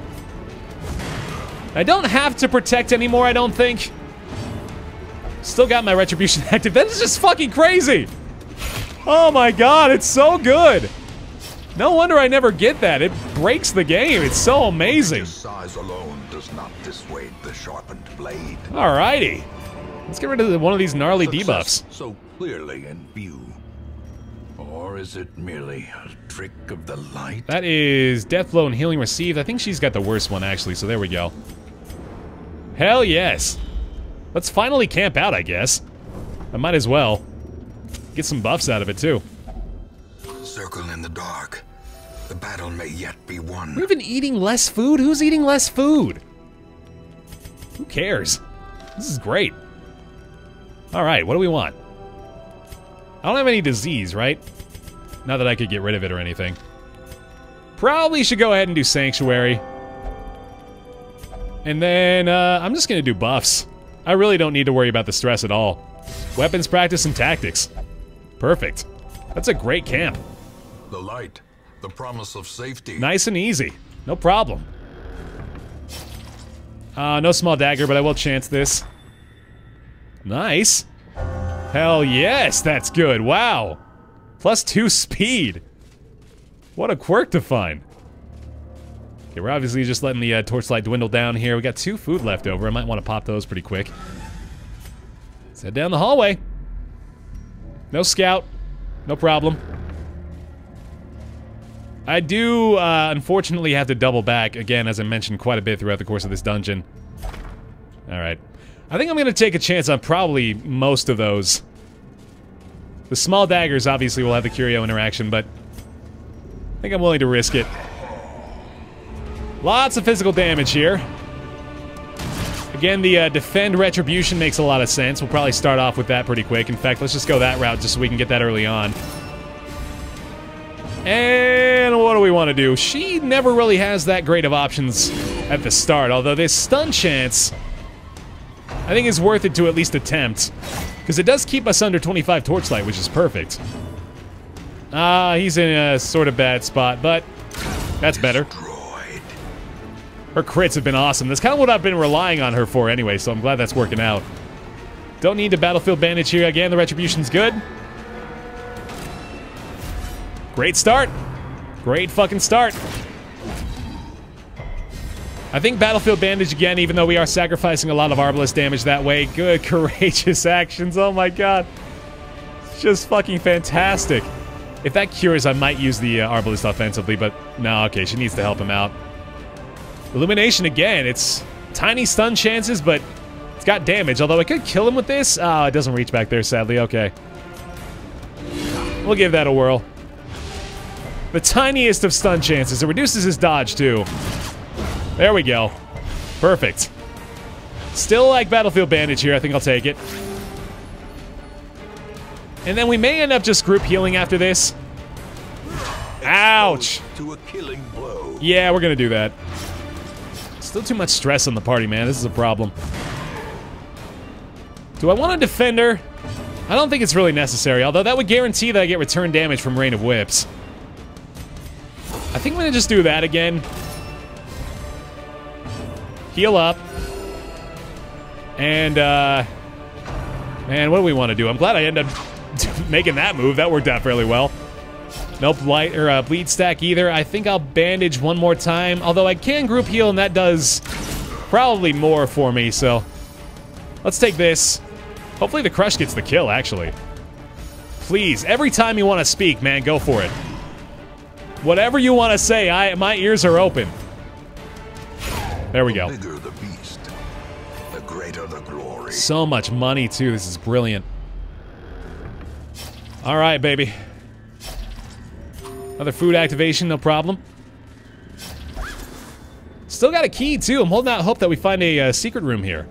I don't have to protect anymore, I don't think. Still got my Retribution active. That is just fucking crazy! Oh my god, it's so good! No wonder I never get that. It breaks the game. It's so amazing. Size alone does not dissuade the sharpened blade. Alrighty. Let's get rid of the, one of these gnarly Success debuffs. So clearly in view. Or is it merely a trick of the light? That is Death Blow and Healing Received. I think she's got the worst one, actually, so there we go. Hell yes. Let's finally camp out, I guess. I might as well. Get some buffs out of it, too. Circle in the dark. The battle may yet be won. We're even eating less food? Who's eating less food? Who cares? This is great. Alright, what do we want? I don't have any disease, right? Not that I could get rid of it or anything. Probably should go ahead and do Sanctuary. And then, uh, I'm just gonna do buffs. I really don't need to worry about the stress at all. Weapons practice and tactics. Perfect. That's a great camp. The light, the promise of safety. Nice and easy. No problem. Uh, no small dagger, but I will chance this. Nice. Hell yes, that's good. Wow. Plus two speed. What a quirk to find. Okay, we're obviously just letting the uh, torchlight dwindle down here. We got two food left over. I might want to pop those pretty quick. Let's head down the hallway. No scout. No problem. I do, uh, unfortunately, have to double back, again, as I mentioned quite a bit throughout the course of this dungeon. Alright. I think I'm going to take a chance on probably most of those. The small daggers, obviously, will have the curio interaction, but I think I'm willing to risk it. Lots of physical damage here. Again, the uh, defend retribution makes a lot of sense. We'll probably start off with that pretty quick. In fact, let's just go that route just so we can get that early on. And what do we want to do? She never really has that great of options at the start, although this stun chance I think is worth it to at least attempt, because it does keep us under twenty-five torchlight, which is perfect. Ah, uh, he's in a sort of bad spot, but that's better. Her crits have been awesome. That's kind of what I've been relying on her for anyway, so I'm glad that's working out. Don't need the battlefield bandage here again. The retribution's good. Great start. Great fucking start. I think battlefield bandage again, even though we are sacrificing a lot of Arbalest damage that way. Good, courageous actions. Oh my god. It's just fucking fantastic. If that cures, I might use the uh, Arbalest offensively, but no, okay, she needs to help him out. Illumination again. It's tiny stun chances, but it's got damage. Although I could kill him with this. Oh, it doesn't reach back there, sadly. Okay. We'll give that a whirl. The tiniest of stun chances. It reduces his dodge, too. There we go. Perfect. Still like battlefield bandage here. I think I'll take it. And then we may end up just group healing after this. Ouch! To a killing blow. Yeah, we're gonna do that. Still too much stress on the party, man. This is a problem. Do I want a defender? I don't think it's really necessary, although that would guarantee that I get return damage from Rain of Whips. I think I'm gonna just do that again. Heal up. And, uh... man, what do we want to do? I'm glad I ended up making that move. That worked out fairly well. Nope, light or uh, bleed stack either. I think I'll bandage one more time. Although I can group heal, and that does probably more for me, so... let's take this. Hopefully the crush gets the kill, actually. Please, every time you want to speak, man, go for it. Whatever you want to say, I my ears are open. There we go. The bigger the beast, the greater the glory. So much money, too. This is brilliant. All right, baby. Another food activation, no problem. Still got a key, too. I'm holding out hope that we find a uh, secret room here.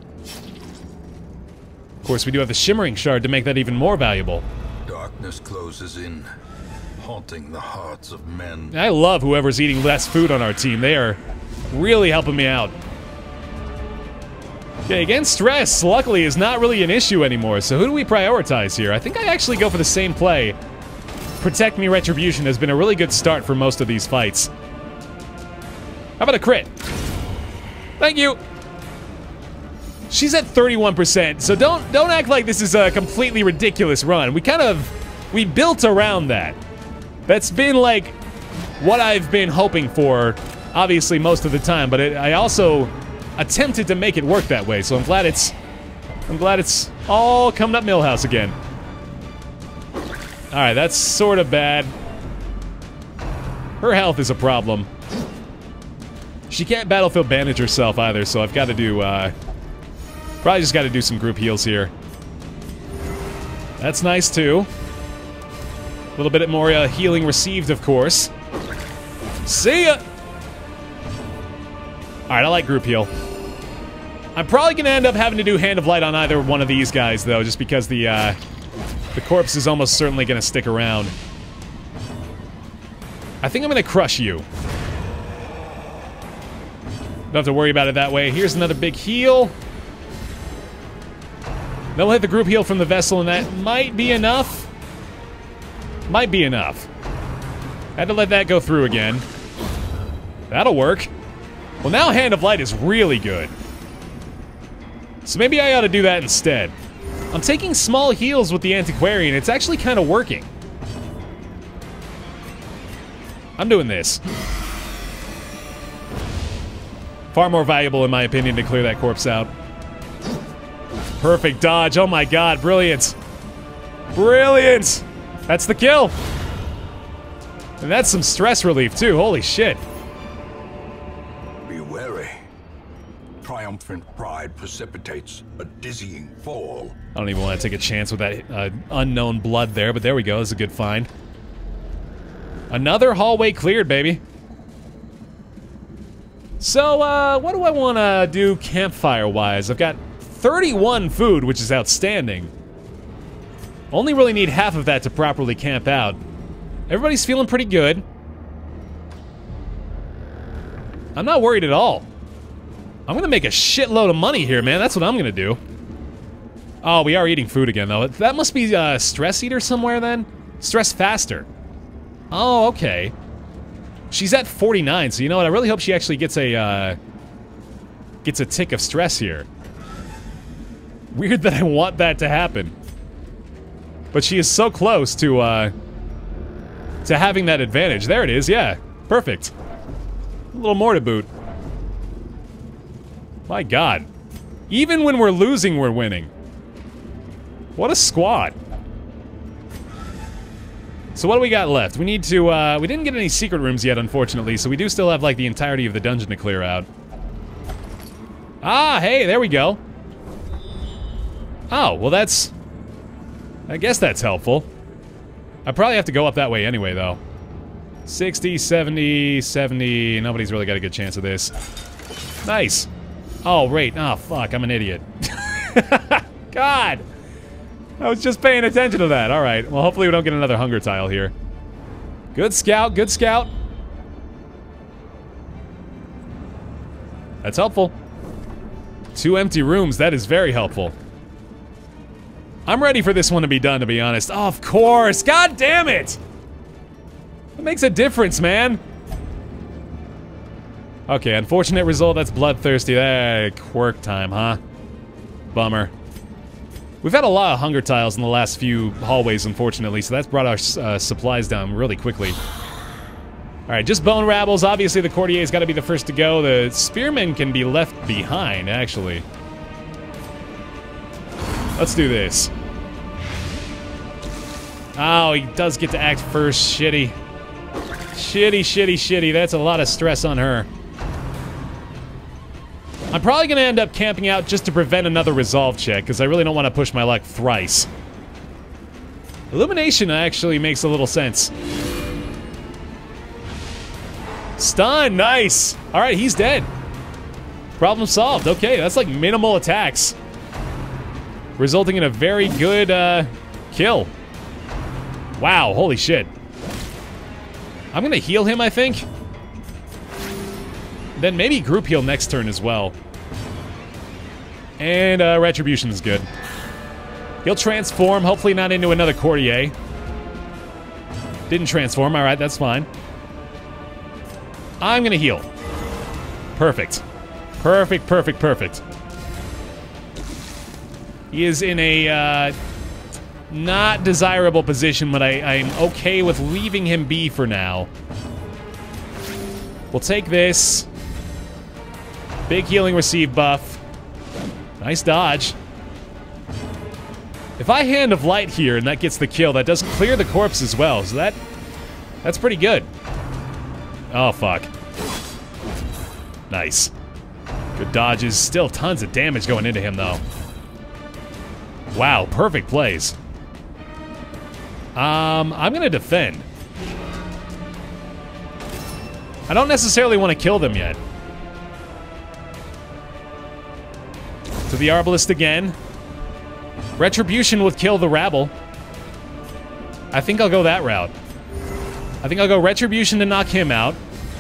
Of course, we do have the shimmering shard to make that even more valuable. Darkness closes in, haunting the hearts of men. I love whoever's eating less food on our team. They are really helping me out. Okay, again, stress, luckily, is not really an issue anymore. So who do we prioritize here? I think I actually go for the same play. Protect Me Retribution has been a really good start for most of these fights. How about a crit? Thank you. She's at thirty-one percent, so don't don't act like this is a completely ridiculous run. We kind of we built around that. That's been like what I've been hoping for, obviously most of the time. But it, I also attempted to make it work that way. So I'm glad it's I'm glad it's all coming up Millhouse again. All right, that's sort of bad. Her health is a problem. She can't battlefield bandage herself either, so I've got to do. Uh, Probably just got to do some group heals here. That's nice, too. A little bit more uh, healing received, of course. See ya! Alright, I like group heal. I'm probably going to end up having to do Hand of Light on either one of these guys, though, just because the, uh, the corpse is almost certainly going to stick around. I think I'm going to crush you. Don't have to worry about it that way. Here's another big heal. They'll hit the group heal from the vessel, and that might be enough. Might be enough. Had to let that go through again. That'll work. Well, now Hand of Light is really good. So maybe I ought to do that instead. I'm taking small heals with the Antiquarian. It's actually kind of working. I'm doing this. Far more valuable, in my opinion, to clear that corpse out. Perfect dodge. Oh my god, brilliant. Brilliant! That's the kill. And that's some stress relief, too. Holy shit. Be wary. Triumphant pride precipitates a dizzying fall. I don't even want to take a chance with that uh, unknown blood there, but there we go. That's a good find. Another hallway cleared, baby. So, uh, what do I want to do campfire-wise? I've got thirty-one food, which is outstanding. Only really need half of that to properly camp out. Everybody's feeling pretty good. I'm not worried at all. I'm gonna make a shitload of money here, man. That's what I'm gonna do. Oh, we are eating food again, though. That must be a Stress Eater somewhere, then? Stress Faster. Oh, okay. She's at forty-nine, so you know what? I really hope she actually gets a, uh... gets a tick of stress here. Weird that I want that to happen. But she is so close to, uh... to having that advantage. There it is, yeah. Perfect. A little more to boot. My god. Even when we're losing, we're winning. What a squad. So what do we got left? We need to, uh... we didn't get any secret rooms yet, unfortunately, so we do still have, like, the entirety of the dungeon to clear out. Ah, hey, there we go. Oh, well that's... I guess that's helpful. I probably have to go up that way anyway, though. sixty, seventy, seventy... Nobody's really got a good chance of this. Nice. Oh, right. Oh, fuck, I'm an idiot. God! I was just paying attention to that. Alright, well hopefully we don't get another hunger tile here. Good scout, good scout. That's helpful. Two empty rooms, that is very helpful. I'm ready for this one to be done, to be honest. Oh, of course, god damn it! That makes a difference, man. Okay, unfortunate result, that's bloodthirsty. That quirk time, huh? Bummer. We've had a lot of hunger tiles in the last few hallways, unfortunately, so that's brought our uh, supplies down really quickly. Alright, just bone rabbles. Obviously, the courtier's got to be the first to go. The spearmen can be left behind, actually. Let's do this. Oh, he does get to act first. Shitty. Shitty, shitty, shitty. That's a lot of stress on her. I'm probably going to end up camping out just to prevent another resolve check, because I really don't want to push my luck thrice. Illumination actually makes a little sense. Stun, nice! Alright, he's dead. Problem solved. Okay, that's like minimal attacks. Resulting in a very good, uh, kill. Wow, holy shit. I'm gonna heal him, I think. Then maybe group heal next turn as well. And, uh, Retribution is good. He'll transform, hopefully not into another courtier. Didn't transform, alright, that's fine. I'm gonna heal. Perfect. Perfect, perfect, perfect. He is in a, uh, not desirable position, but I, I'm okay with leaving him be for now. We'll take this. Big healing receive buff. Nice dodge. If I Hand of Light here and that gets the kill, that does clear the corpse as well, so that, that's pretty good. Oh, fuck. Nice. Good dodges. Still tons of damage going into him, though. Wow, perfect plays. Um, I'm gonna defend. I don't necessarily want to kill them yet. To the Arbalist again. Retribution will kill the rabble. I think I'll go that route. I think I'll go Retribution to knock him out.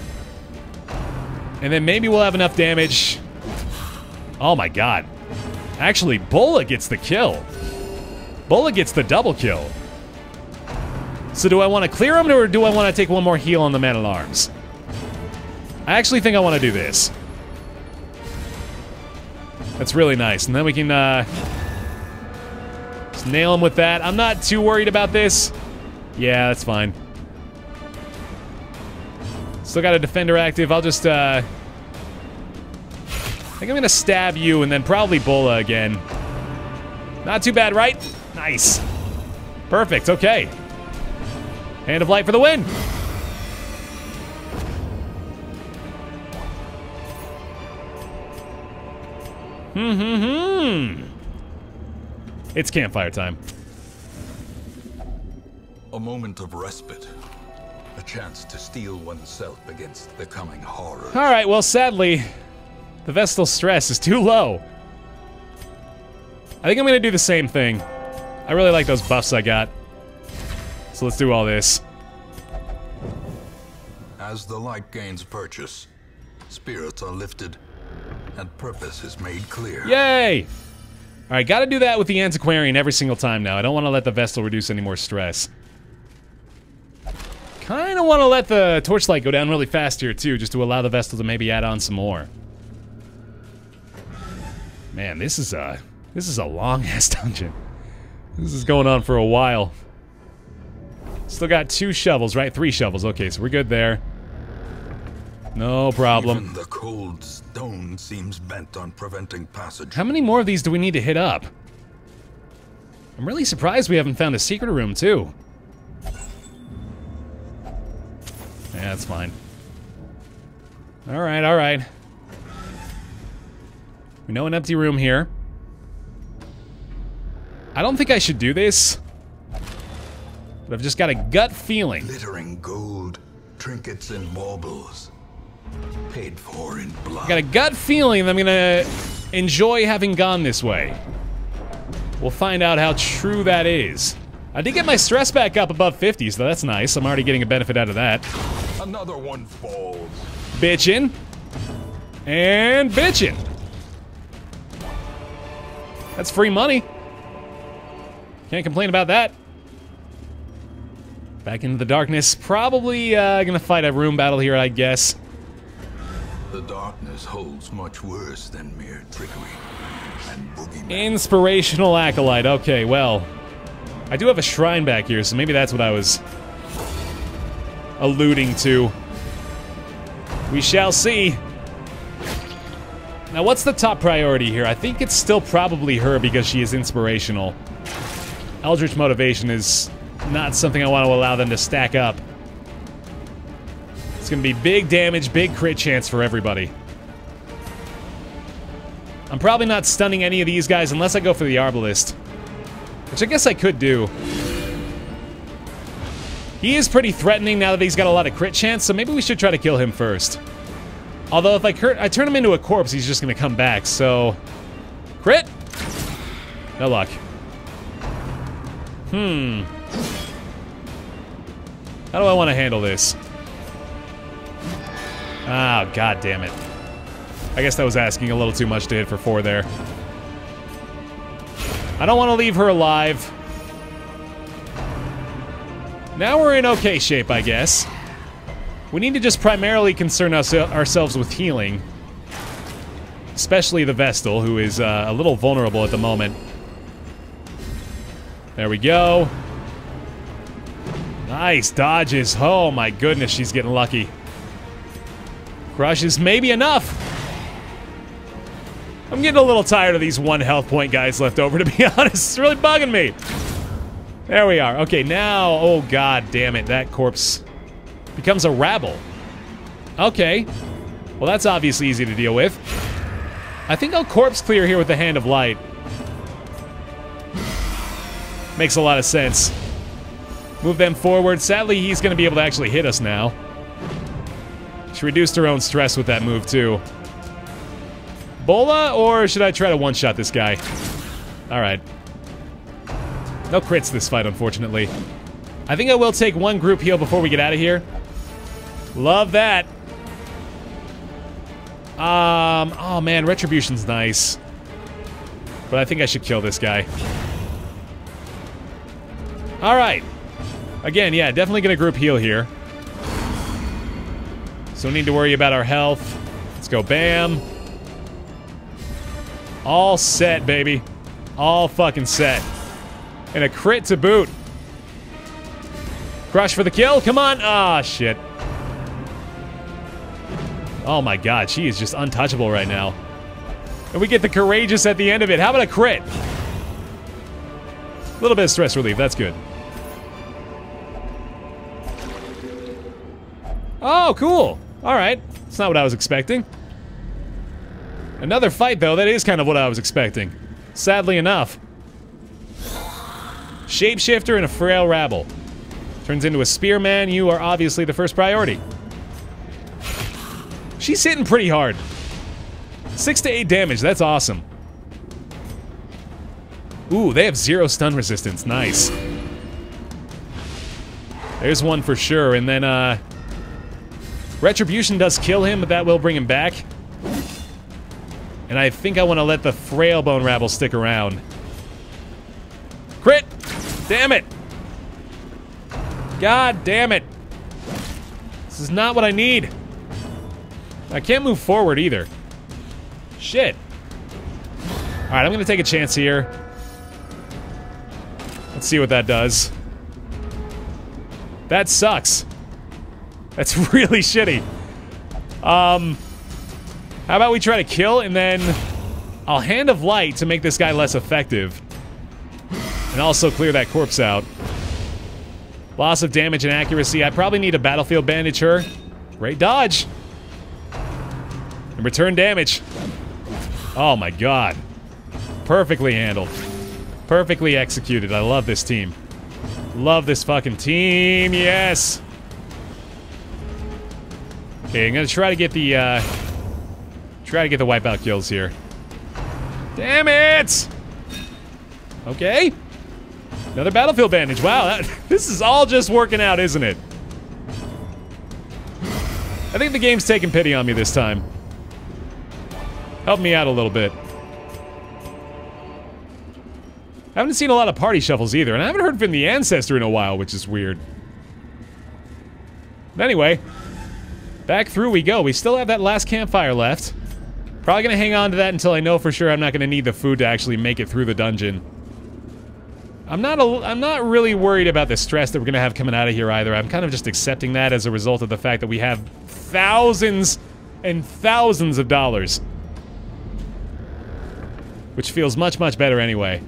And then maybe we'll have enough damage. Oh my god. Actually, Bola gets the kill. Bola gets the double kill. So do I want to clear him, or do I want to take one more heal on the Man-at-Arms? I actually think I want to do this. That's really nice. And then we can, uh... just nail him with that. I'm not too worried about this. Yeah, that's fine. Still got a Defender active. I'll just, uh... I think I'm gonna stab you and then probably Bola again. Not too bad, right? Nice. Perfect, okay. Hand of Light for the win! Hmm, hmm, hmm. It's campfire time. A moment of respite. A chance to steel oneself against the coming horrors. Alright, well, sadly, the Vestal stress is too low. I think I'm gonna do the same thing. I really like those buffs I got. So let's do all this. As the light gains purchase, spirits are lifted, and purpose is made clear. Yay! Alright, gotta do that with the Antiquarian every single time now. I don't want to let the Vestal reduce any more stress. Kinda want to let the Torchlight go down really fast here, too, just to allow the Vestal to maybe add on some more. Man, this is a... This is a long-ass dungeon. This is going on for a while. Still got two shovels, right? Three shovels. Okay, so we're good there. No problem. Even the cold stone seems bent on preventing passage. How many more of these do we need to hit up? I'm really surprised we haven't found a secret room, too. Yeah, that's fine. Alright, alright. We know an empty room here. I don't think I should do this. But I've just got a gut feeling. Glittering gold, trinkets and baubles. Paid for in blood. I got a gut feeling that I'm gonna enjoy having gone this way. We'll find out how true that is. I did get my stress back up above fifty, so that's nice. I'm already getting a benefit out of that. Another one falls. Bitchin'. And bitchin'. That's free money. Can't complain about that. Back into the darkness. Probably uh, gonna fight a room battle here, I guess. The darkness holds much worse than mere trickery and boogeyman. Inspirational acolyte. Okay, well, I do have a shrine back here, so maybe that's what I was alluding to. We shall see. Now, what's the top priority here? I think it's still probably her because she is inspirational. Eldritch Motivation is not something I want to allow them to stack up. It's going to be big damage, big crit chance for everybody. I'm probably not stunning any of these guys unless I go for the Arbalist, which I guess I could do. He is pretty threatening now that he's got a lot of crit chance, so maybe we should try to kill him first. Although if I, cur I turn him into a corpse, he's just going to come back, so... Crit? No luck. Hmm. How do I want to handle this? Ah, oh, god damn it. I guess that was asking a little too much to hit for four there. I don't want to leave her alive. Now we're in okay shape, I guess. We need to just primarily concern us ourselves with healing. Especially the Vestal, who is uh, a little vulnerable at the moment. There we go. Nice dodges. Oh my goodness, she's getting lucky. Crush is maybe enough. I'm getting a little tired of these one health point guys left over, to be honest. It's really bugging me. There we are. Okay, now, oh god damn it, that corpse becomes a rabble. Okay. Well, that's obviously easy to deal with. I think I'll corpse clear here with the Hand of Light. Makes a lot of sense. Move them forward. Sadly, he's going to be able to actually hit us now. She reduced her own stress with that move, too. Bola, or should I try to one-shot this guy? Alright. No crits this fight, unfortunately. I think I will take one group heal before we get out of here. Love that. Um, oh man, Retribution's nice. But I think I should kill this guy. Alright. Again, yeah, definitely gonna group heal here. So we need to worry about our health. Let's go bam. All set, baby. All fucking set. And a crit to boot. Crush for the kill, come on. Ah, shit. Oh my god, she is just untouchable right now. And we get the Courageous at the end of it. How about a crit? A little bit of stress relief, that's good. Oh, cool. Alright. That's not what I was expecting. Another fight, though. That is kind of what I was expecting. Sadly enough. Shapeshifter and a frail rabble. Turns into a spearman. You are obviously the first priority. She's hitting pretty hard. Six to eight damage. That's awesome. Ooh, they have zero stun resistance. Nice. There's one for sure. And then, uh... Retribution does kill him, but that will bring him back. And I think I want to let the frail bone rabble stick around. Crit! Damn it! God damn it! This is not what I need. I can't move forward either. Shit. Alright, I'm gonna take a chance here. Let's see what that does. That sucks. That's really shitty. Um, how about we try to kill and then I'll Hand of Light to make this guy less effective. And also clear that corpse out. Loss of damage and accuracy. I probably need a battlefield bandage her. Great dodge. And return damage. Oh my god. Perfectly handled. Perfectly executed. I love this team. Love this fucking team. Yes. Okay, I'm gonna try to get the, uh... Try to get the wipeout kills here. Damn it! Okay. Another battlefield bandage. Wow, that, this is all just working out, isn't it? I think the game's taking pity on me this time. Help me out a little bit. I haven't seen a lot of party shuffles either, and I haven't heard from the ancestor in a while, which is weird. But anyway, back through we go. We still have that last campfire left. Probably gonna hang on to that until I know for sure I'm not gonna need the food to actually make it through the dungeon. I'm not a, I'm not really worried about the stress that we're gonna have coming out of here either. I'm kind of just accepting that as a result of the fact that we have thousands and thousands of dollars. Which feels much, much better anyway.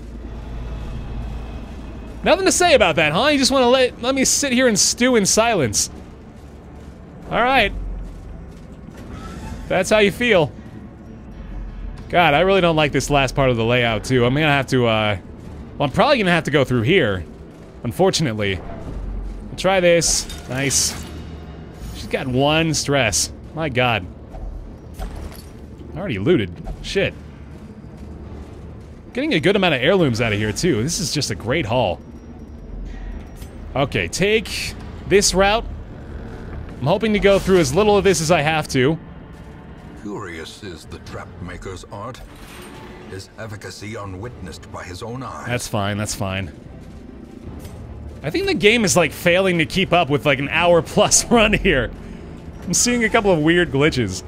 Nothing to say about that, huh? You just want to let, let me sit here and stew in silence. Alright. That's how you feel. God, I really don't like this last part of the layout, too. I'm gonna have to, uh... well, I'm probably gonna have to go through here. Unfortunately. I'll try this. Nice. She's got one stress. My God. I already looted. Shit. Getting a good amount of heirlooms out of here, too. This is just a great haul. Okay, take this route. I'm hoping to go through as little of this as I have to. Curious is the trap maker's art. His efficacy unwitnessed by his own eyes. That's fine, that's fine. I think the game is like failing to keep up with like an hour plus run here. I'm seeing a couple of weird glitches.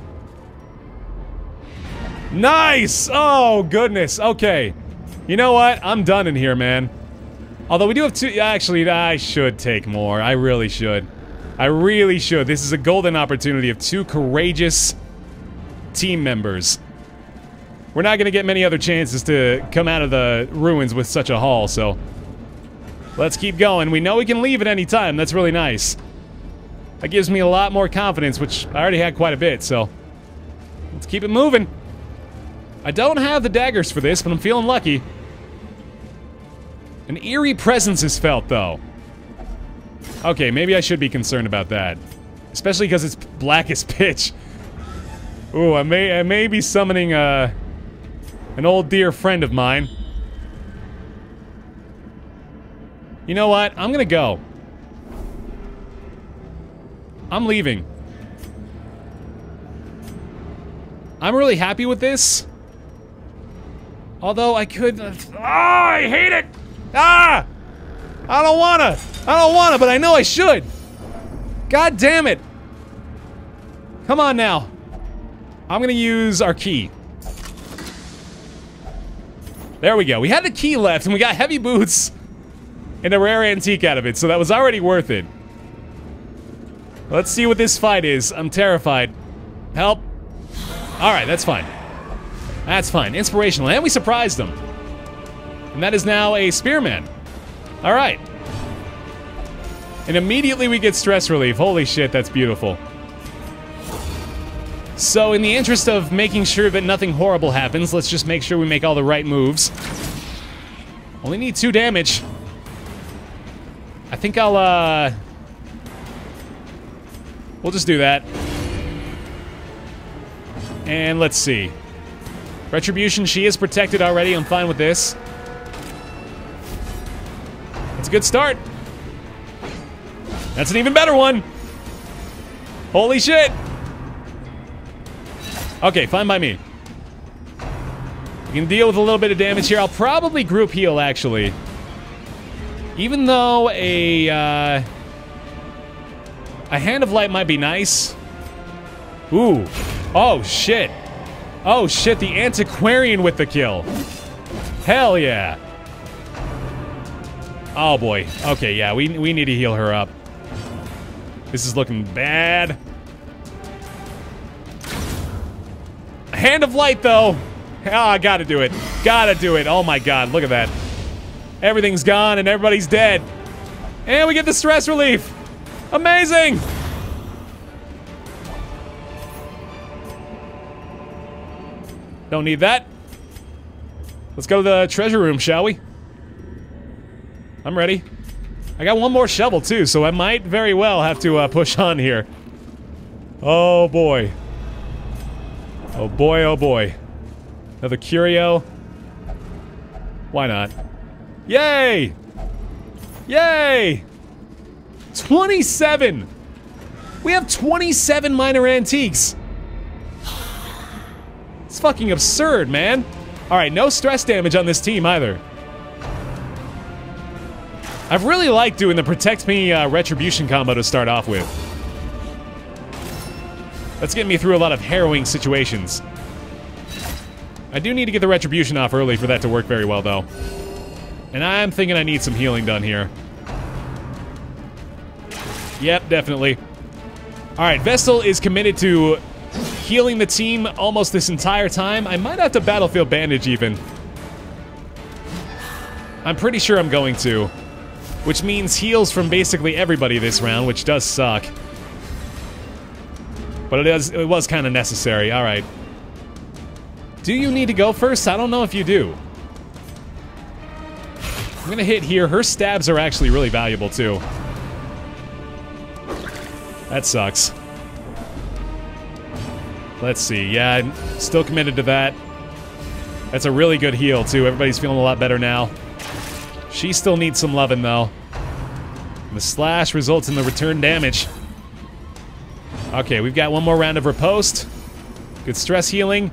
Nice! Oh, goodness. Okay. You know what? I'm done in here, man. Although we do have two... Actually, I should take more. I really should. I really should. This is a golden opportunity of two courageous team members. We're not going to get many other chances to come out of the ruins with such a haul, so... let's keep going. We know we can leave at any time. That's really nice. That gives me a lot more confidence, which I already had quite a bit, so... let's keep it moving. I don't have the daggers for this, but I'm feeling lucky. An eerie presence is felt, though. Okay, maybe I should be concerned about that. Especially because it's black as pitch. Ooh, I may, I may be summoning, uh... an old dear friend of mine. You know what? I'm gonna go. I'm leaving. I'm really happy with this. Although I could... ah, oh, I hate it! Ah! I don't wanna! I don't wanna, but I know I should! God damn it! Come on now. I'm gonna use our key. There we go. We had the key left, and we got heavy boots and a rare antique out of it, so that was already worth it. Let's see what this fight is. I'm terrified. Help. Alright, that's fine. That's fine. Inspirational. And we surprised them. And that is now a spearman. Alright. And immediately we get stress relief. Holy shit, that's beautiful. So in the interest of making sure that nothing horrible happens, let's just make sure we make all the right moves. Only need two damage. I think I'll, uh... we'll just do that. And let's see. Retribution, she is protected already. I'm fine with this. That's a good start. That's an even better one. Holy shit. Okay, fine by me. We can deal with a little bit of damage here. I'll probably group heal, actually. Even though a, uh... a Hand of Light might be nice. Ooh. Oh, shit. Oh, shit, the Antiquarian with the kill. Hell yeah. Oh, boy. Okay, yeah, we, we need to heal her up. This is looking bad. Hand of Light, though. Oh, I gotta do it. Gotta do it. Oh, my God, look at that. Everything's gone and everybody's dead. And we get the stress relief. Amazing. Don't need that. Let's go to the treasure room, shall we? I'm ready. I got one more shovel, too, so I might very well have to uh, push on here. Oh, boy. Oh, boy, oh, boy. Another curio. Why not? Yay! Yay! twenty-seven! We have twenty-seven minor antiques! It's fucking absurd, man. Alright, no stress damage on this team either. I've really liked doing the Protect Me uh, Retribution combo to start off with. That's getting me through a lot of harrowing situations. I do need to get the Retribution off early for that to work very well, though. And I'm thinking I need some healing done here. Yep, definitely. Alright, Vestal is committed to healing the team almost this entire time. I might have to Battlefield Bandage, even. I'm pretty sure I'm going to. Which means heals from basically everybody this round, which does suck. But it, is, it was kind of necessary. Alright. Do you need to go first? I don't know if you do. I'm gonna hit here. Her stabs are actually really valuable, too. That sucks. Let's see. Yeah, I'm still committed to that. That's a really good heal, too. Everybody's feeling a lot better now. She still needs some loving, though. And the slash results in the return damage. Okay, we've got one more round of riposte. Good stress healing.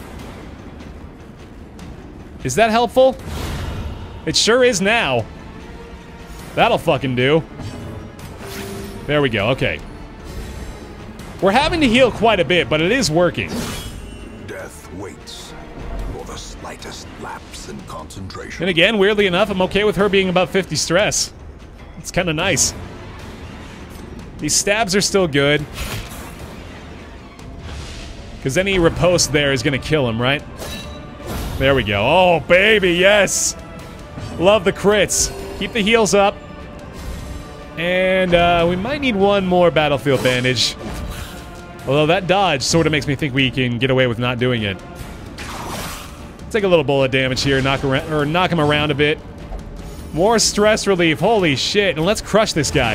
Is that helpful? It sure is now. That'll fucking do. There we go, okay. We're having to heal quite a bit, but it is working. Death waits for the slightest lapse in concentration. And again, weirdly enough, I'm okay with her being about fifty stress. It's kind of nice. These stabs are still good. Because any riposte there is going to kill him, right? There we go. Oh, baby, yes! Love the crits. Keep the heals up. And uh, we might need one more Battlefield Bandage. Although that dodge sort of makes me think we can get away with not doing it. Take a little bullet damage here, knock, around, or knock him around a bit. More stress relief, holy shit. And let's crush this guy.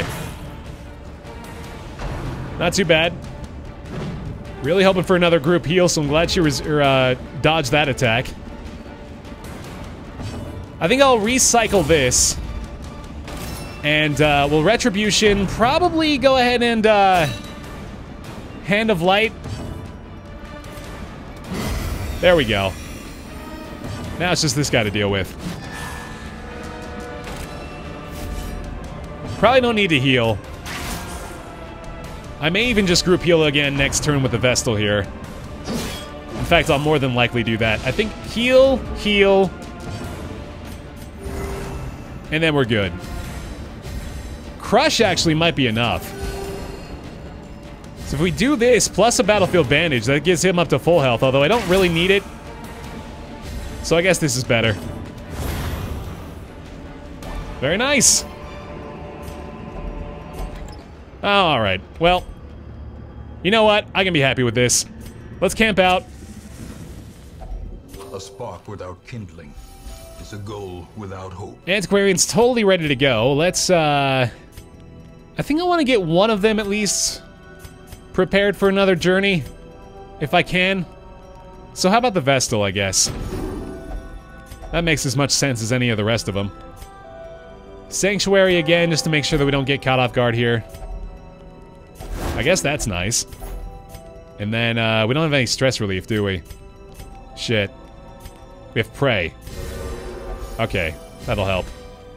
Not too bad. Really hoping for another group heal, so I'm glad she res or, uh, dodged that attack. I think I'll recycle this. And uh, we'll Retribution probably go ahead and uh, Hand of Light. There we go. Now it's just this guy to deal with. Probably don't need to heal. I may even just group heal again next turn with the Vestal here. In fact, I'll more than likely do that. I think heal, heal, and then we're good. Crush actually might be enough. So if we do this, plus a Battlefield Bandage, that gives him up to full health, although I don't really need it. So I guess this is better. Very nice. Oh, alright. Well, you know what? I can be happy with this. Let's camp out. A spark without kindling is a goal without hope. Antiquarian's totally ready to go. Let's, uh... I think I want to get one of them at least prepared for another journey, if I can. So how about the Vestal, I guess? That makes as much sense as any of the rest of them. Sanctuary again, just to make sure that we don't get caught off guard here. I guess that's nice. And then, uh, we don't have any stress relief, do we? Shit. We have Prey. Okay, that'll help.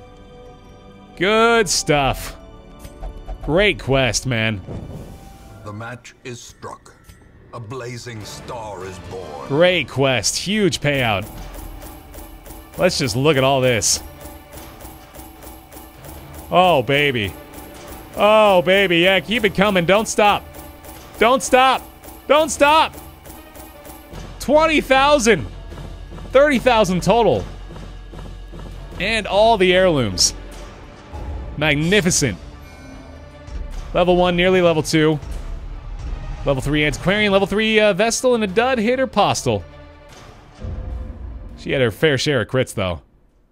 Good stuff. Great quest, man. The match is struck. A blazing star is born. Great quest. Huge payout. Let's just look at all this. Oh, baby. Oh, baby. Yeah, keep it coming. Don't stop. Don't stop. Don't stop. twenty thousand. thirty thousand total. And all the heirlooms. Magnificent. Level one, nearly level two. Level three Antiquarian, level three uh, Vestal, and a dud hitter Postal. She had her fair share of crits, though.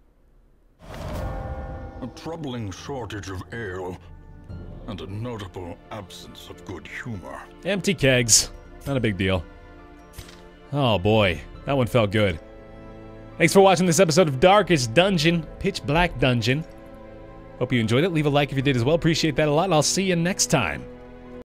A troubling shortage of ale, and a notable absence of good humor. Empty kegs. Not a big deal. Oh boy, that one felt good. Thanks for watching this episode of Darkest Dungeon, Pitch Black Dungeon. Hope you enjoyed it. Leave a like if you did as well. Appreciate that a lot, and I'll see you next time.